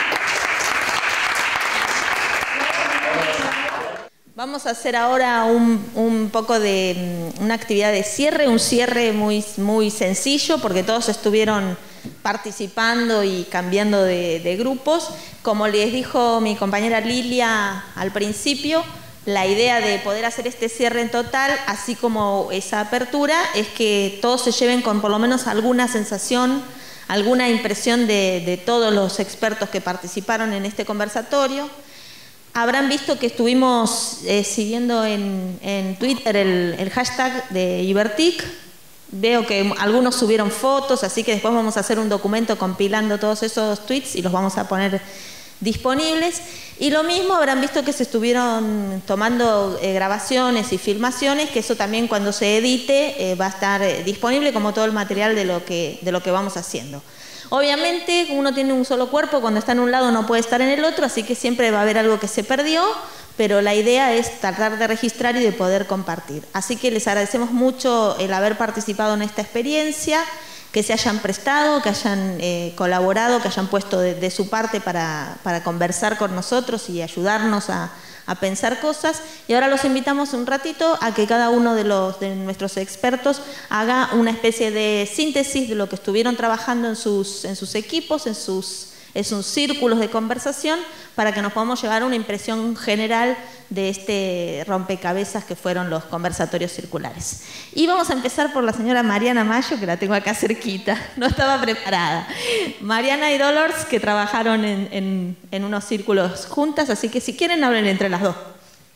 Vamos a hacer ahora un poco de una actividad de cierre, un cierre muy sencillo porque todos estuvieron participando y cambiando de grupos. Como les dijo mi compañera Lilia al principio, la idea de poder hacer este cierre en total, así como esa apertura, es que todos se lleven con por lo menos alguna sensación, alguna impresión de todos los expertos que participaron en este conversatorio. Habrán visto que estuvimos siguiendo en Twitter el hashtag de Ibertic. Veo que algunos subieron fotos, así que después vamos a hacer un documento compilando todos esos tweets y los vamos a poner disponibles. Y lo mismo habrán visto que se estuvieron tomando grabaciones y filmaciones, que eso también cuando se edite va a estar disponible como todo el material de lo que vamos haciendo. Obviamente uno tiene un solo cuerpo, cuando está en un lado no puede estar en el otro, así que siempre va a haber algo que se perdió, pero la idea es tratar de registrar y de poder compartir. Así que les agradecemos mucho el haber participado en esta experiencia, que se hayan prestado, que hayan colaborado, que hayan puesto de su parte para conversar con nosotros y ayudarnos a pensar cosas. Y ahora los invitamos un ratito a que cada uno de nuestros expertos haga una especie de síntesis de lo que estuvieron trabajando en sus equipos, en sus círculos de conversación, para que nos podamos llevar una impresión general de este rompecabezas que fueron los conversatorios circulares. Y vamos a empezar por la señora Mariana Mayo, que la tengo acá cerquita, no estaba preparada. Mariana y Dolores, que trabajaron en unos círculos juntas, así que si quieren hablen entre las dos.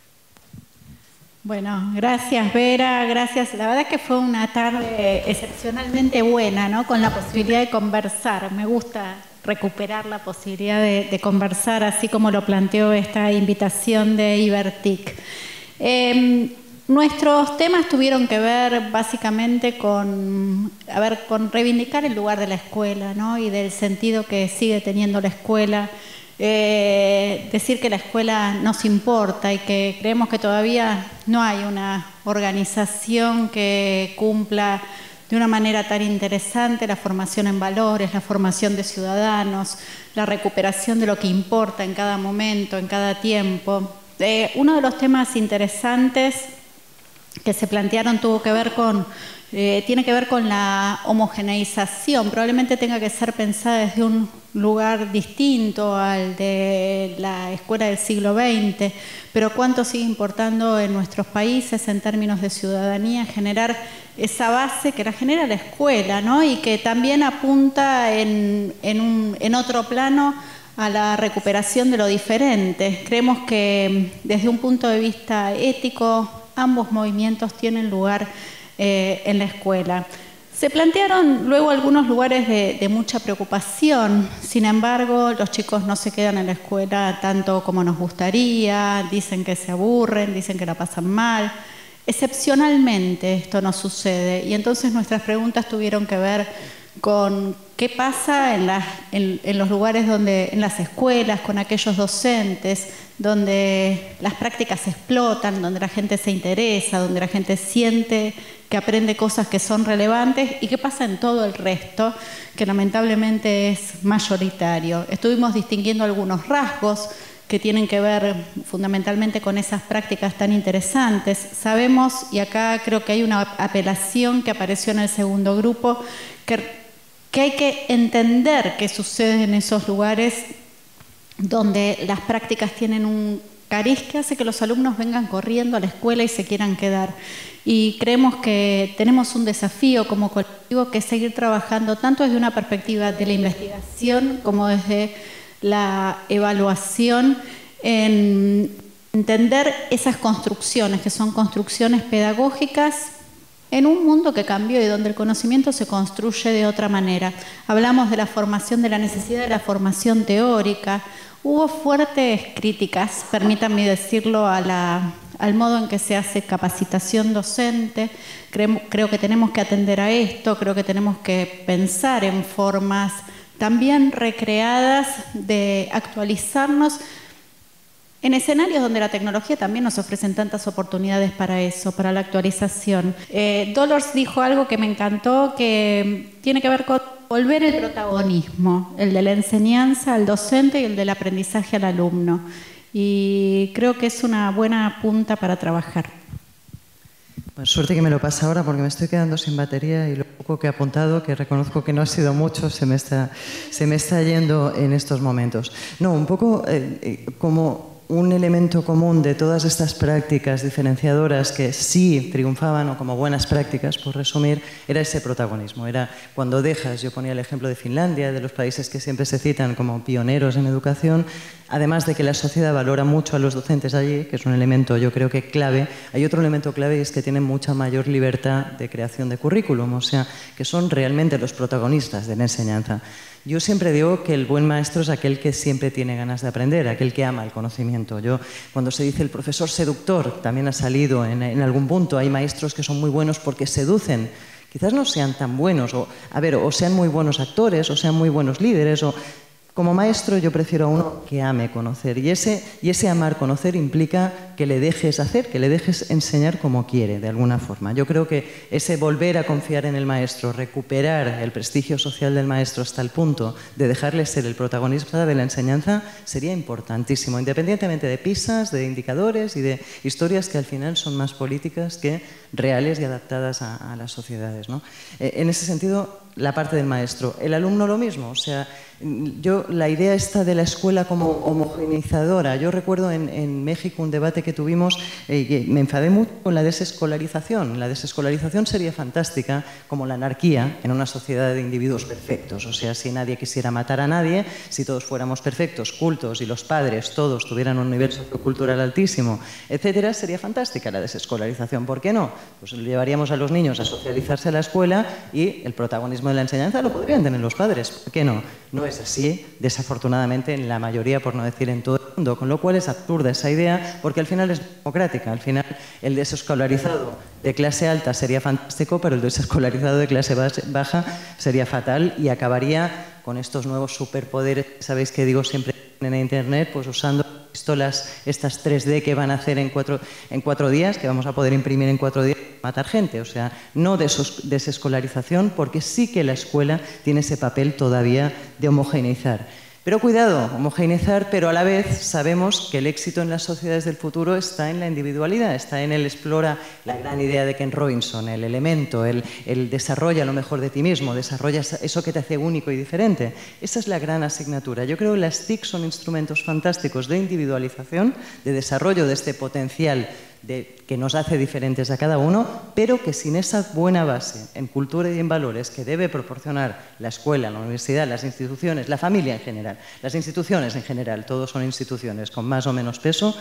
Bueno, gracias Vera, gracias. La verdad que fue una tarde excepcionalmente buena, ¿no? Con la posibilidad de conversar. Me gusta recuperar la posibilidad de conversar, así como lo planteó esta invitación de Ibertic. Nuestros temas tuvieron que ver básicamente con reivindicar el lugar de la escuela, ¿no? Y del sentido que sigue teniendo la escuela. Decir que la escuela nos importa y que creemos que todavía no hay una organización que cumpla de una manera tan interesante la formación en valores, la formación de ciudadanos, la recuperación de lo que importa en cada momento, en cada tiempo. Uno de los temas interesantes que se plantearon tiene que ver con la homogeneización. Probablemente tenga que ser pensada desde un lugar distinto al de la escuela del siglo XX, pero cuánto sigue importando en nuestros países en términos de ciudadanía generar esa base que la genera la escuela, ¿no? Y que también apunta en otro plano a la recuperación de lo diferente. Creemos que desde un punto de vista ético ambos movimientos tienen lugar en la escuela. Se plantearon luego algunos lugares de mucha preocupación, sin embargo los chicos no se quedan en la escuela tanto como nos gustaría, dicen que se aburren, dicen que la pasan mal. Excepcionalmente esto no sucede y entonces nuestras preguntas tuvieron que ver con qué pasa en los lugares donde, en las escuelas, con aquellos docentes, donde las prácticas explotan, donde la gente se interesa, donde la gente siente que aprende cosas que son relevantes, y qué pasa en todo el resto, que lamentablemente es mayoritario. Estuvimos distinguiendo algunos rasgos que tienen que ver fundamentalmente con esas prácticas tan interesantes. Sabemos, y acá creo que hay una apelación que apareció en el segundo grupo, que hay que entender qué sucede en esos lugares donde las prácticas tienen un cariz que hace que los alumnos vengan corriendo a la escuela y se quieran quedar. Y creemos que tenemos un desafío como colectivo, que es seguir trabajando tanto desde una perspectiva de la investigación como desde la evaluación, en entender esas construcciones, que son construcciones pedagógicas en un mundo que cambió y donde el conocimiento se construye de otra manera. Hablamos de la formación, de la necesidad de la formación teórica. Hubo fuertes críticas, permítanme decirlo, al modo en que se hace capacitación docente. Creo que tenemos que atender a esto, creo que tenemos que pensar en formas también recreadas de actualizarnos en escenarios donde la tecnología también nos ofrecen tantas oportunidades para eso, para la actualización. Dolores dijo algo que me encantó, que tiene que ver con volver el protagonismo, el de la enseñanza al docente y el del aprendizaje al alumno. Y creo que es una buena punta para trabajar. Pues suerte que me lo pasa ahora, porque me estoy quedando sin batería y lo poco que he apuntado, que reconozco que no ha sido mucho, se me está yendo en estos momentos. No, un poco como un elemento común de todas estas prácticas diferenciadoras que sí triunfaban, o como buenas prácticas, por resumir, era ese protagonismo. Era cuando dejas, yo ponía el ejemplo de Finlandia, de los países que siempre se citan como pioneros en educación, además de que la sociedad valora mucho a los docentes allí, que es un elemento yo creo que clave, hay otro elemento clave, y es que tienen mucha mayor libertad de creación de currículum, o sea, que son realmente los protagonistas de la enseñanza. Yo siempre digo que el buen maestro es aquel que siempre tiene ganas de aprender, aquel que ama el conocimiento. Cuando se dice el profesor seductor, también ha salido en algún punto, hay maestros que son muy buenos porque seducen. Quizás no sean tan buenos, o sean muy buenos actores, o sean muy buenos líderes, como maestro yo prefiero a uno que ame conocer, y ese amar conocer implica que le dejes hacer, que le dejes enseñar como quiere, de alguna forma. Yo creo que ese volver a confiar en el maestro, recuperar el prestigio social del maestro hasta el punto de dejarle ser el protagonista de la enseñanza sería importantísimo, independientemente de pisas, de indicadores y de historias que al final son más políticas que reales y adaptadas a las sociedades, ¿no? En ese sentido, la parte del maestro. El alumno lo mismo, o sea, la idea esta de la escuela como homogeneizadora. Yo recuerdo en México un debate que tuvimos, que me enfadé mucho con la desescolarización. La desescolarización sería fantástica como la anarquía en una sociedad de individuos perfectos. O sea, si nadie quisiera matar a nadie, si todos fuéramos perfectos, cultos, y los padres todos tuvieran un nivel sociocultural altísimo, etcétera, sería fantástica la desescolarización. ¿Por qué no? Pues llevaríamos a los niños a socializarse a la escuela y el protagonismo de la enseñanza lo podrían tener los padres. ¿Por qué no? No es así, desafortunadamente, en la mayoría, por no decir en todo el mundo, con lo cual es absurda esa idea, porque al final es democrática. Al final, el desescolarizado de clase alta sería fantástico, pero el desescolarizado de clase baja sería fatal y acabaría con estos nuevos superpoderes, sabéis que digo siempre en Internet, pues usando pistolas estas 3D que van a hacer en cuatro días, que vamos a poder imprimir en 4 días, matar gente. O sea, no desescolarización, porque sí que la escuela tiene ese papel todavía de homogeneizar. Pero cuidado, homogeneizar, pero a la vez sabemos que el éxito en las sociedades del futuro está en la individualidad, está en el explora, la gran idea de Ken Robinson, el elemento, el desarrolla lo mejor de ti mismo, desarrolla eso que te hace único y diferente. Esa es la gran asignatura. Yo creo que las TIC son instrumentos fantásticos de individualización, de desarrollo de este potencial que nos hace diferentes a cada uno, pero que sin esa buena base en cultura y en valores que debe proporcionar la escuela, la universidad, las instituciones, la familia en general, las instituciones en general, todos son instituciones con más o menos peso,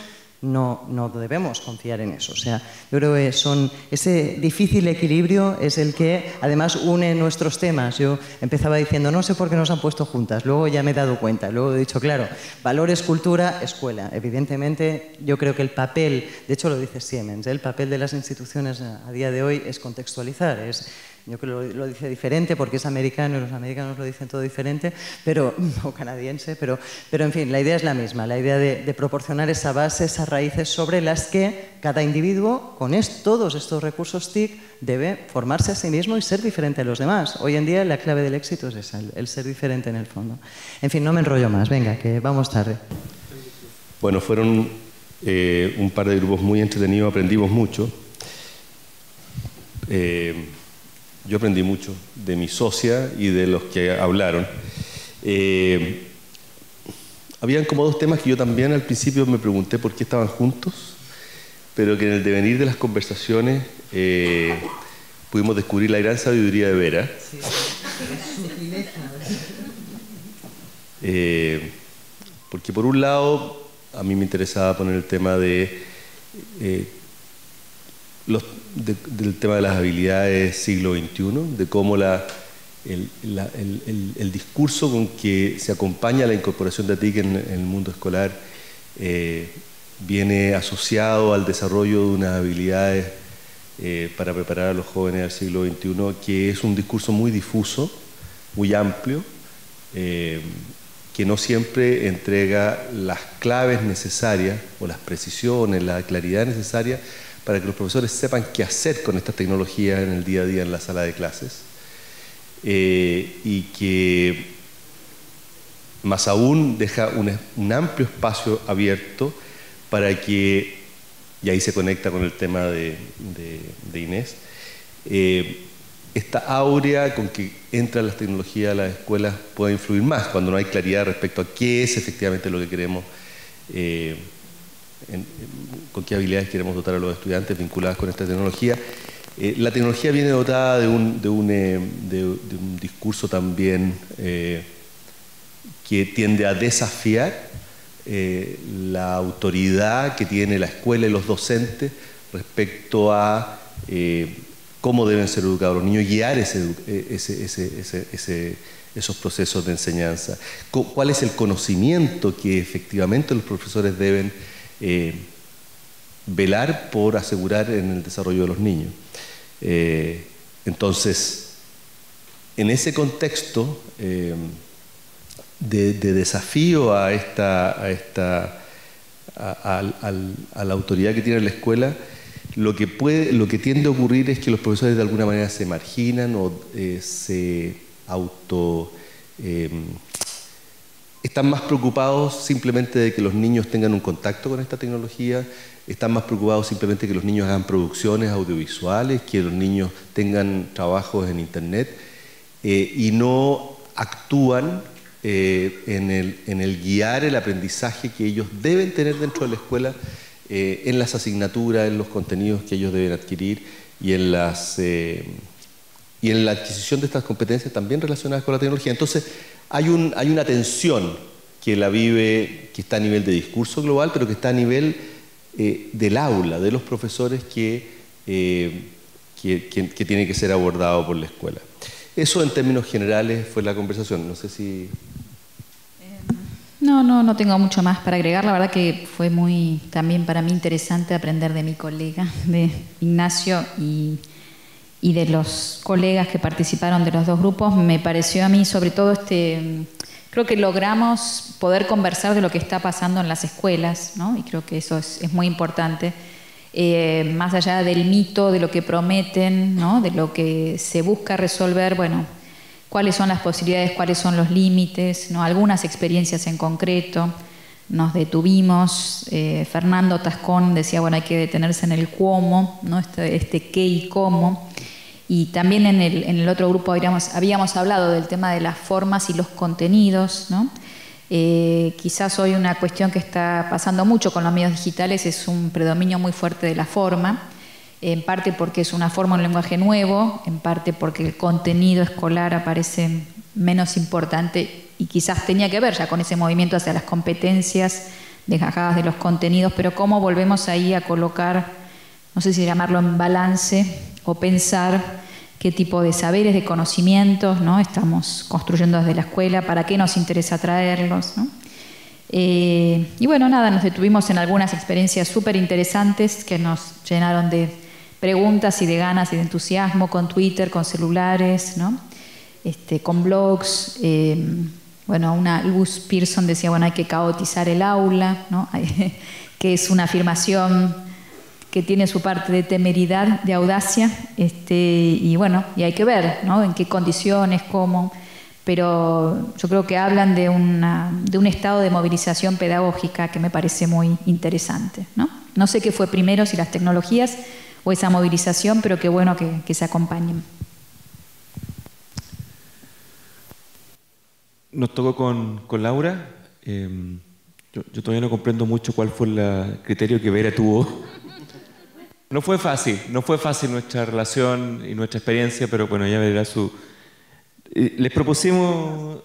no debemos confiar en eso. O sea, yo creo que ese difícil equilibrio es el que además une nuestros temas. Yo empezaba diciendo, no sé por qué nos han puesto juntas, luego ya me he dado cuenta, luego he dicho, claro, valores, cultura, escuela. Evidentemente, yo creo que el papel, de hecho lo dice Siemens, el papel de las instituciones a día de hoy es contextualizar, es yo creo que lo dice diferente porque es americano y los americanos lo dicen todo diferente, pero, o canadiense, pero en fin, la idea es la misma, la idea de proporcionar esa base, esas raíces sobre las que cada individuo, con todos estos recursos TIC, debe formarse a sí mismo y ser diferente a los demás. Hoy en día la clave del éxito es esa, el ser diferente en el fondo. En fin, no me enrollo más, venga, que vamos tarde. Bueno, fueron un par de grupos muy entretenidos, aprendimos mucho. Yo aprendí mucho de mi socia y de los que hablaron. Habían como dos temas que yo también al principio me pregunté por qué estaban juntos, pero que en el devenir de las conversaciones pudimos descubrir la gran sabiduría de Vera. Porque por un lado a mí me interesaba poner el tema del tema de las habilidades siglo XXI, de cómo el discurso con que se acompaña la incorporación de TIC en el mundo escolar viene asociado al desarrollo de unas habilidades para preparar a los jóvenes del siglo XXI, que es un discurso muy difuso, muy amplio, que no siempre entrega las claves necesarias o las precisiones, la claridad necesaria para que los profesores sepan qué hacer con estas tecnologías en el día a día en la sala de clases, y que más aún deja un amplio espacio abierto para que, y ahí se conecta con el tema de Inés, esta áurea con que entran las tecnologías a las escuelas pueda influir más cuando no hay claridad respecto a qué es efectivamente lo que queremos, con qué habilidades queremos dotar a los estudiantes vinculadas con esta tecnología. La tecnología viene dotada de un discurso también que tiende a desafiar la autoridad que tiene la escuela y los docentes respecto a cómo deben ser educados los niños, guiar esos procesos de enseñanza. ¿Cuál es el conocimiento que efectivamente los profesores deben velar por asegurar en el desarrollo de los niños? Entonces, en ese contexto de desafío a la autoridad que tiene la escuela, lo que tiende a ocurrir es que los profesores de alguna manera se marginan o están más preocupados simplemente de que los niños tengan un contacto con esta tecnología, están más preocupados simplemente que los niños hagan producciones audiovisuales, que los niños tengan trabajos en internet, y no actúan en el guiar el aprendizaje que ellos deben tener dentro de la escuela, en las asignaturas, en los contenidos que ellos deben adquirir y en la adquisición de estas competencias también relacionadas con la tecnología. Entonces, hay una tensión que está a nivel de discurso global, pero que está a nivel del aula, de los profesores que tiene que ser abordado por la escuela. Eso en términos generales fue la conversación. No sé si... No tengo mucho más para agregar. La verdad que fue muy también para mí interesante aprender de mi colega, de Ignacio, y de los colegas que participaron de los dos grupos. Me pareció a mí, sobre todo, creo que logramos poder conversar de lo que está pasando en las escuelas, ¿no? Y creo que eso es muy importante. Más allá del mito, de lo que prometen, ¿no? De lo que se busca resolver, bueno, cuáles son las posibilidades, cuáles son los límites, ¿no? Algunas experiencias en concreto. Nos detuvimos, Fernando Tascón decía, bueno, hay que detenerse en el cómo, ¿no? Este qué y cómo. Y también en el otro grupo habíamos hablado del tema de las formas y los contenidos, ¿no? Quizás hoy una cuestión que está pasando mucho con los medios digitales es un predominio muy fuerte de la forma, en parte porque es una forma, un lenguaje nuevo, en parte porque el contenido escolar aparece menos importante y quizás tenía que ver ya con ese movimiento hacia las competencias desgajadas de los contenidos, pero cómo volvemos ahí a colocar, no sé si llamarlo en balance o pensar qué tipo de saberes, de conocimientos, ¿no? Estamos construyendo desde la escuela, para qué nos interesa traerlos, ¿no? Y bueno, nada, nos detuvimos en algunas experiencias súper interesantes que nos llenaron de preguntas y de ganas y de entusiasmo, con Twitter, con celulares, ¿no? Con blogs. Bueno, una Luz Pearson decía, bueno, hay que caotizar el aula, ¿no? Que es una afirmación que tiene su parte de temeridad, de audacia, y bueno, y hay que ver, ¿no? En qué condiciones, cómo, pero yo creo que hablan de un estado de movilización pedagógica que me parece muy interesante, ¿no? No sé qué fue primero, si las tecnologías o esa movilización, pero qué bueno que se acompañen. Nos tocó con Laura. Yo todavía no comprendo mucho cuál fue el criterio que Vera tuvo. No fue fácil nuestra relación y nuestra experiencia, pero bueno, ella verá su... Les propusimos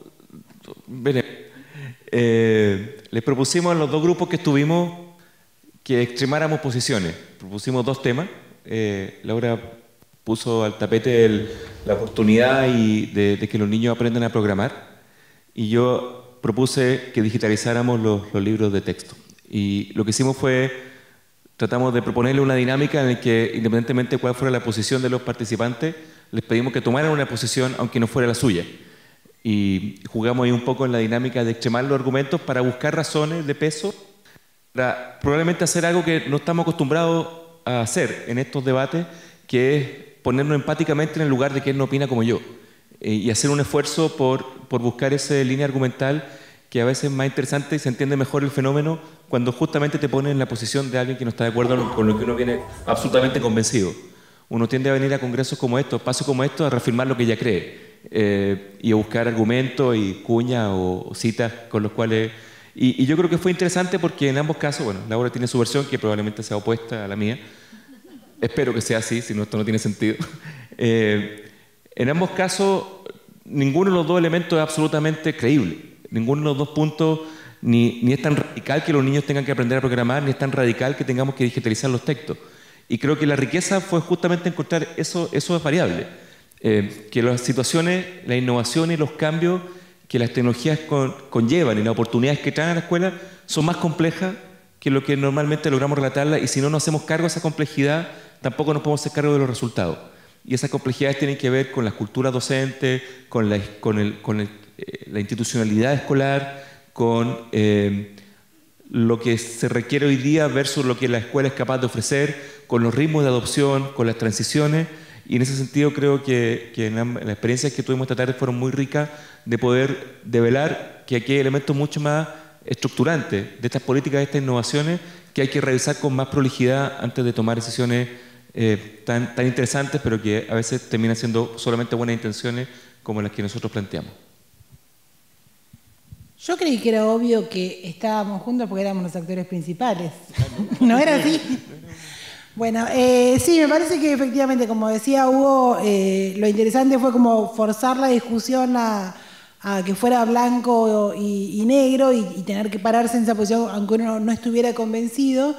a los dos grupos que estuvimos que extremáramos posiciones. Propusimos dos temas. Laura puso al tapete la oportunidad de que los niños aprendan a programar, y yo propuse que digitalizáramos los libros de texto. Y lo que hicimos fue, tratamos de proponerle una dinámica en la que, independientemente de cuál fuera la posición de los participantes, les pedimos que tomaran una posición aunque no fuera la suya. Y jugamos ahí un poco en la dinámica de extremar los argumentos para buscar razones de peso, para probablemente hacer algo que no estamos acostumbrados a hacer en estos debates, que es ponernos empáticamente en el lugar de quien no opina como yo. Y hacer un esfuerzo por buscar esa línea argumental que a veces es más interesante y se entiende mejor el fenómeno cuando justamente te pones en la posición de alguien que no está de acuerdo con lo que uno viene absolutamente convencido. Uno tiende a venir a congresos como estos, espacios como estos, a reafirmar lo que ya cree y a buscar argumentos y cuñas o citas con los cuales... Y yo creo que fue interesante porque en ambos casos, bueno, Laura tiene su versión que probablemente sea opuesta a la mía. Espero que sea así, si no, esto no tiene sentido. En ambos casos, ninguno de los dos elementos es absolutamente creíble. Ninguno de los dos puntos ni es tan radical que los niños tengan que aprender a programar, ni es tan radical que tengamos que digitalizar los textos. Y creo que la riqueza fue justamente encontrar eso es variable. Que las situaciones, la innovación y los cambios que las tecnologías conllevan y las oportunidades que traen a la escuela son más complejas que lo que normalmente logramos relatarlas, y si no nos hacemos cargo de esa complejidad, tampoco nos podemos hacer cargo de los resultados. Y esas complejidades tienen que ver con las culturas docentes, con la institucionalidad escolar, con lo que se requiere hoy día versus lo que la escuela es capaz de ofrecer, con los ritmos de adopción, con las transiciones. Y en ese sentido creo que en las experiencias que tuvimos esta tarde fueron muy ricas de poder develar que aquí hay elementos mucho más estructurantes de estas políticas, de estas innovaciones, que hay que revisar con más prolijidad antes de tomar decisiones tan interesantes, pero que a veces terminan siendo solamente buenas intenciones como las que nosotros planteamos. Yo creí que era obvio que estábamos juntos porque éramos los actores principales. ¿No era así? Bueno, sí, me parece que efectivamente, como decía Hugo, lo interesante fue como forzar la discusión a que fuera blanco y negro y tener que pararse en esa posición aunque uno no estuviera convencido.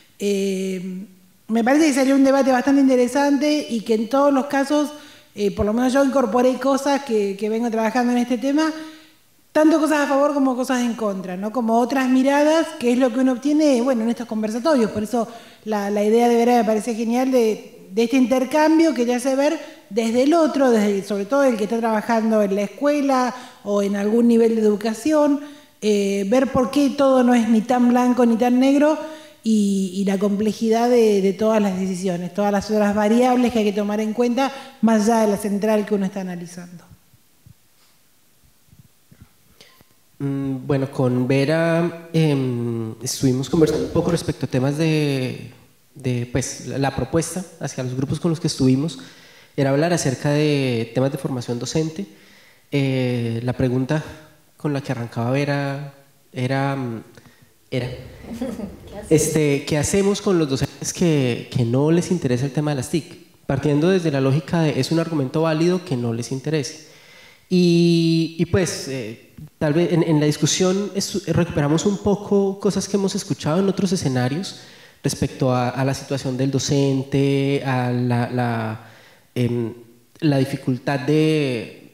Me parece que salió un debate bastante interesante y que en todos los casos, por lo menos yo incorporé cosas que vengo trabajando en este tema, tanto cosas a favor como cosas en contra, ¿no? Como otras miradas, que es lo que uno obtiene, bueno, en estos conversatorios. Por eso la idea de Vera me parece genial de este intercambio que te hace ver desde el otro, sobre todo el que está trabajando en la escuela o en algún nivel de educación, ver por qué todo no es ni tan blanco ni tan negro y la complejidad de todas las decisiones, todas las otras variables que hay que tomar en cuenta más allá de la central que uno está analizando. Bueno, con Vera estuvimos conversando un poco respecto a temas de pues, la propuesta hacia los grupos con los que estuvimos era hablar acerca de temas de formación docente. La pregunta con la que arrancaba Vera era ¿qué hacemos con los docentes que no les interesa el tema de las TIC? Partiendo desde la lógica de es un argumento válido que no les interese. Y pues tal vez en la discusión recuperamos un poco cosas que hemos escuchado en otros escenarios respecto a la situación del docente, a la dificultad de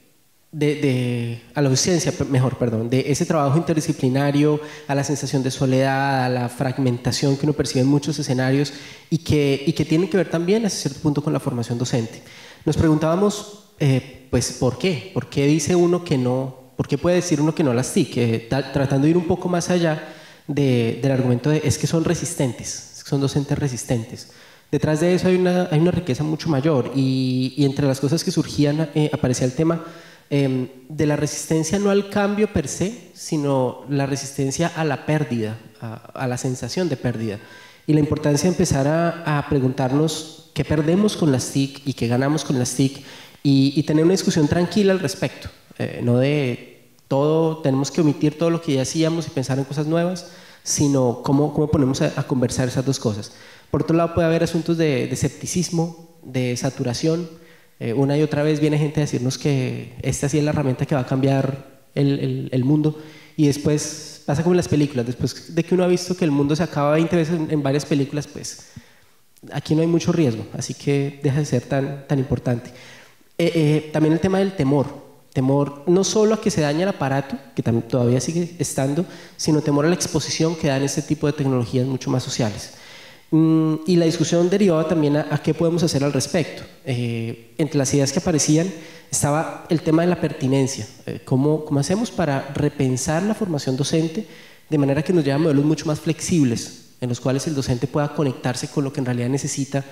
a la ausencia, mejor, perdón, de ese trabajo interdisciplinario, a la sensación de soledad, a la fragmentación que uno percibe en muchos escenarios y que tiene que ver también hasta cierto punto con la formación docente. Nos preguntábamos, pues, ¿por qué? ¿Por qué dice uno que no? ¿Por qué puede decir uno que no a las TIC? Tratando de ir un poco más allá del argumento de es que son resistentes, es que son docentes resistentes. Detrás de eso hay una riqueza mucho mayor y entre las cosas que surgían aparecía el tema de la resistencia no al cambio per se, sino la resistencia a la pérdida, a la sensación de pérdida. Y la importancia de empezar a preguntarnos qué perdemos con las TIC y qué ganamos con las TIC y tener una discusión tranquila al respecto, no de todo, tenemos que omitir todo lo que ya hacíamos y pensar en cosas nuevas, sino cómo ponemos a conversar esas dos cosas. Por otro lado puede haber asuntos de escepticismo, de saturación. Una y otra vez viene gente a decirnos que esta sí es la herramienta que va a cambiar el mundo y después pasa como en las películas, después de que uno ha visto que el mundo se acaba 20 veces en varias películas, pues aquí no hay mucho riesgo, así que deja de ser tan importante. También el tema del temor no solo a que se dañe el aparato, que todavía sigue estando, sino temor a la exposición que dan este tipo de tecnologías mucho más sociales. Y la discusión derivaba también a qué podemos hacer al respecto. Entre las ideas que aparecían estaba el tema de la pertinencia. ¿Cómo hacemos para repensar la formación docente de manera que nos lleve a modelos mucho más flexibles, en los cuales el docente pueda conectarse con lo que en realidad necesita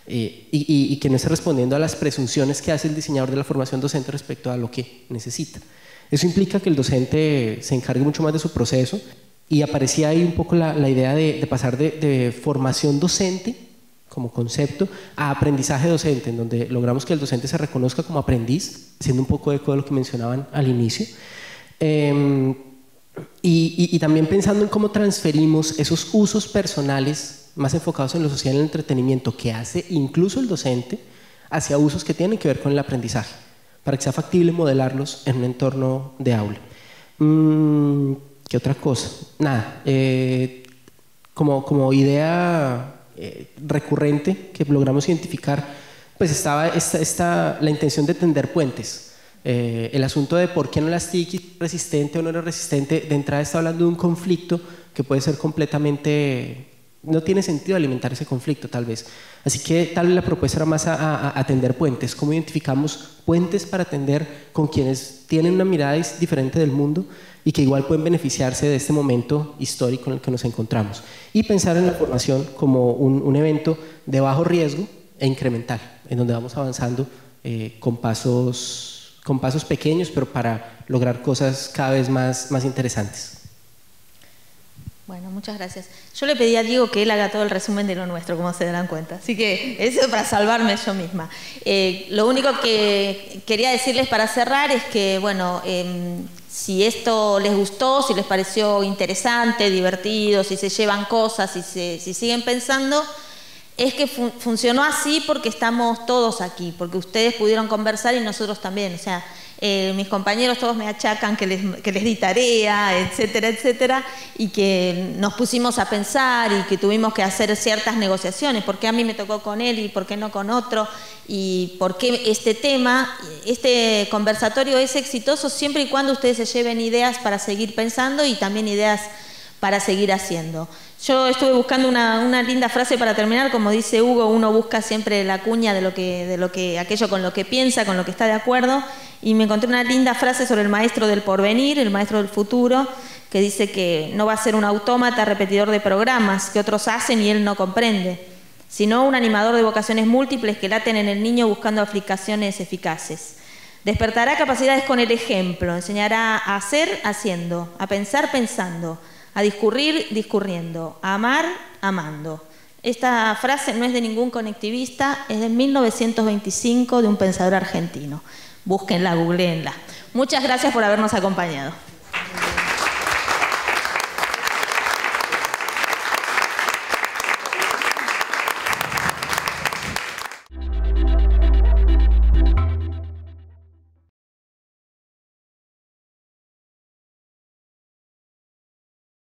y que no esté respondiendo a las presunciones que hace el diseñador de la formación docente respecto a lo que necesita? Eso implica que el docente se encargue mucho más de su proceso. Y aparecía ahí un poco la idea de pasar de formación docente como concepto a aprendizaje docente, en donde logramos que el docente se reconozca como aprendiz, haciendo un poco eco de lo que mencionaban al inicio. Y también pensando en cómo transferimos esos usos personales más enfocados en lo social y en el entretenimiento que hace incluso el docente hacia usos que tienen que ver con el aprendizaje, para que sea factible modelarlos en un entorno de aula. ¿Qué otra cosa? Nada, como idea recurrente que logramos identificar, pues estaba la intención de tender puentes. El asunto de por qué no las TIC es resistente o no era resistente, de entrada está hablando de un conflicto que puede ser completamente... No tiene sentido alimentar ese conflicto, tal vez. Así que tal vez la propuesta era más a tender puentes. ¿Cómo identificamos puentes para atender con quienes tienen una mirada diferente del mundo y que igual pueden beneficiarse de este momento histórico en el que nos encontramos? Y pensar en la formación como un evento de bajo riesgo e incremental, en donde vamos avanzando con pasos pequeños, pero para lograr cosas cada vez más interesantes. Bueno, muchas gracias. Yo le pedí a Diego que él haga todo el resumen de lo nuestro, como se darán cuenta. Así que eso es para salvarme yo misma. Lo único que quería decirles para cerrar es que, bueno, si esto les gustó, si les pareció interesante, divertido, si se llevan cosas, si siguen pensando, es que funcionó así porque estamos todos aquí, porque ustedes pudieron conversar y nosotros también. O sea, mis compañeros todos me achacan que les di tarea, etcétera, etcétera, y que nos pusimos a pensar y que tuvimos que hacer ciertas negociaciones. ¿Por qué a mí me tocó con él y por qué no con otro? Y por qué este conversatorio es exitoso siempre y cuando ustedes se lleven ideas para seguir pensando y también ideas para seguir haciendo. Yo estuve buscando una linda frase para terminar. Como dice Hugo, uno busca siempre la cuña de aquello con lo que piensa, con lo que está de acuerdo, y me encontré una linda frase sobre el maestro del porvenir, el maestro del futuro, que dice que no va a ser un autómata repetidor de programas que otros hacen y él no comprende, sino un animador de vocaciones múltiples que laten en el niño buscando aplicaciones eficaces. Despertará capacidades con el ejemplo, enseñará a hacer haciendo, a pensar pensando, a discurrir discurriendo, a amar amando. Esta frase no es de ningún conectivista, es de 1925 de un pensador argentino. Búsquenla, googleenla. Muchas gracias por habernos acompañado.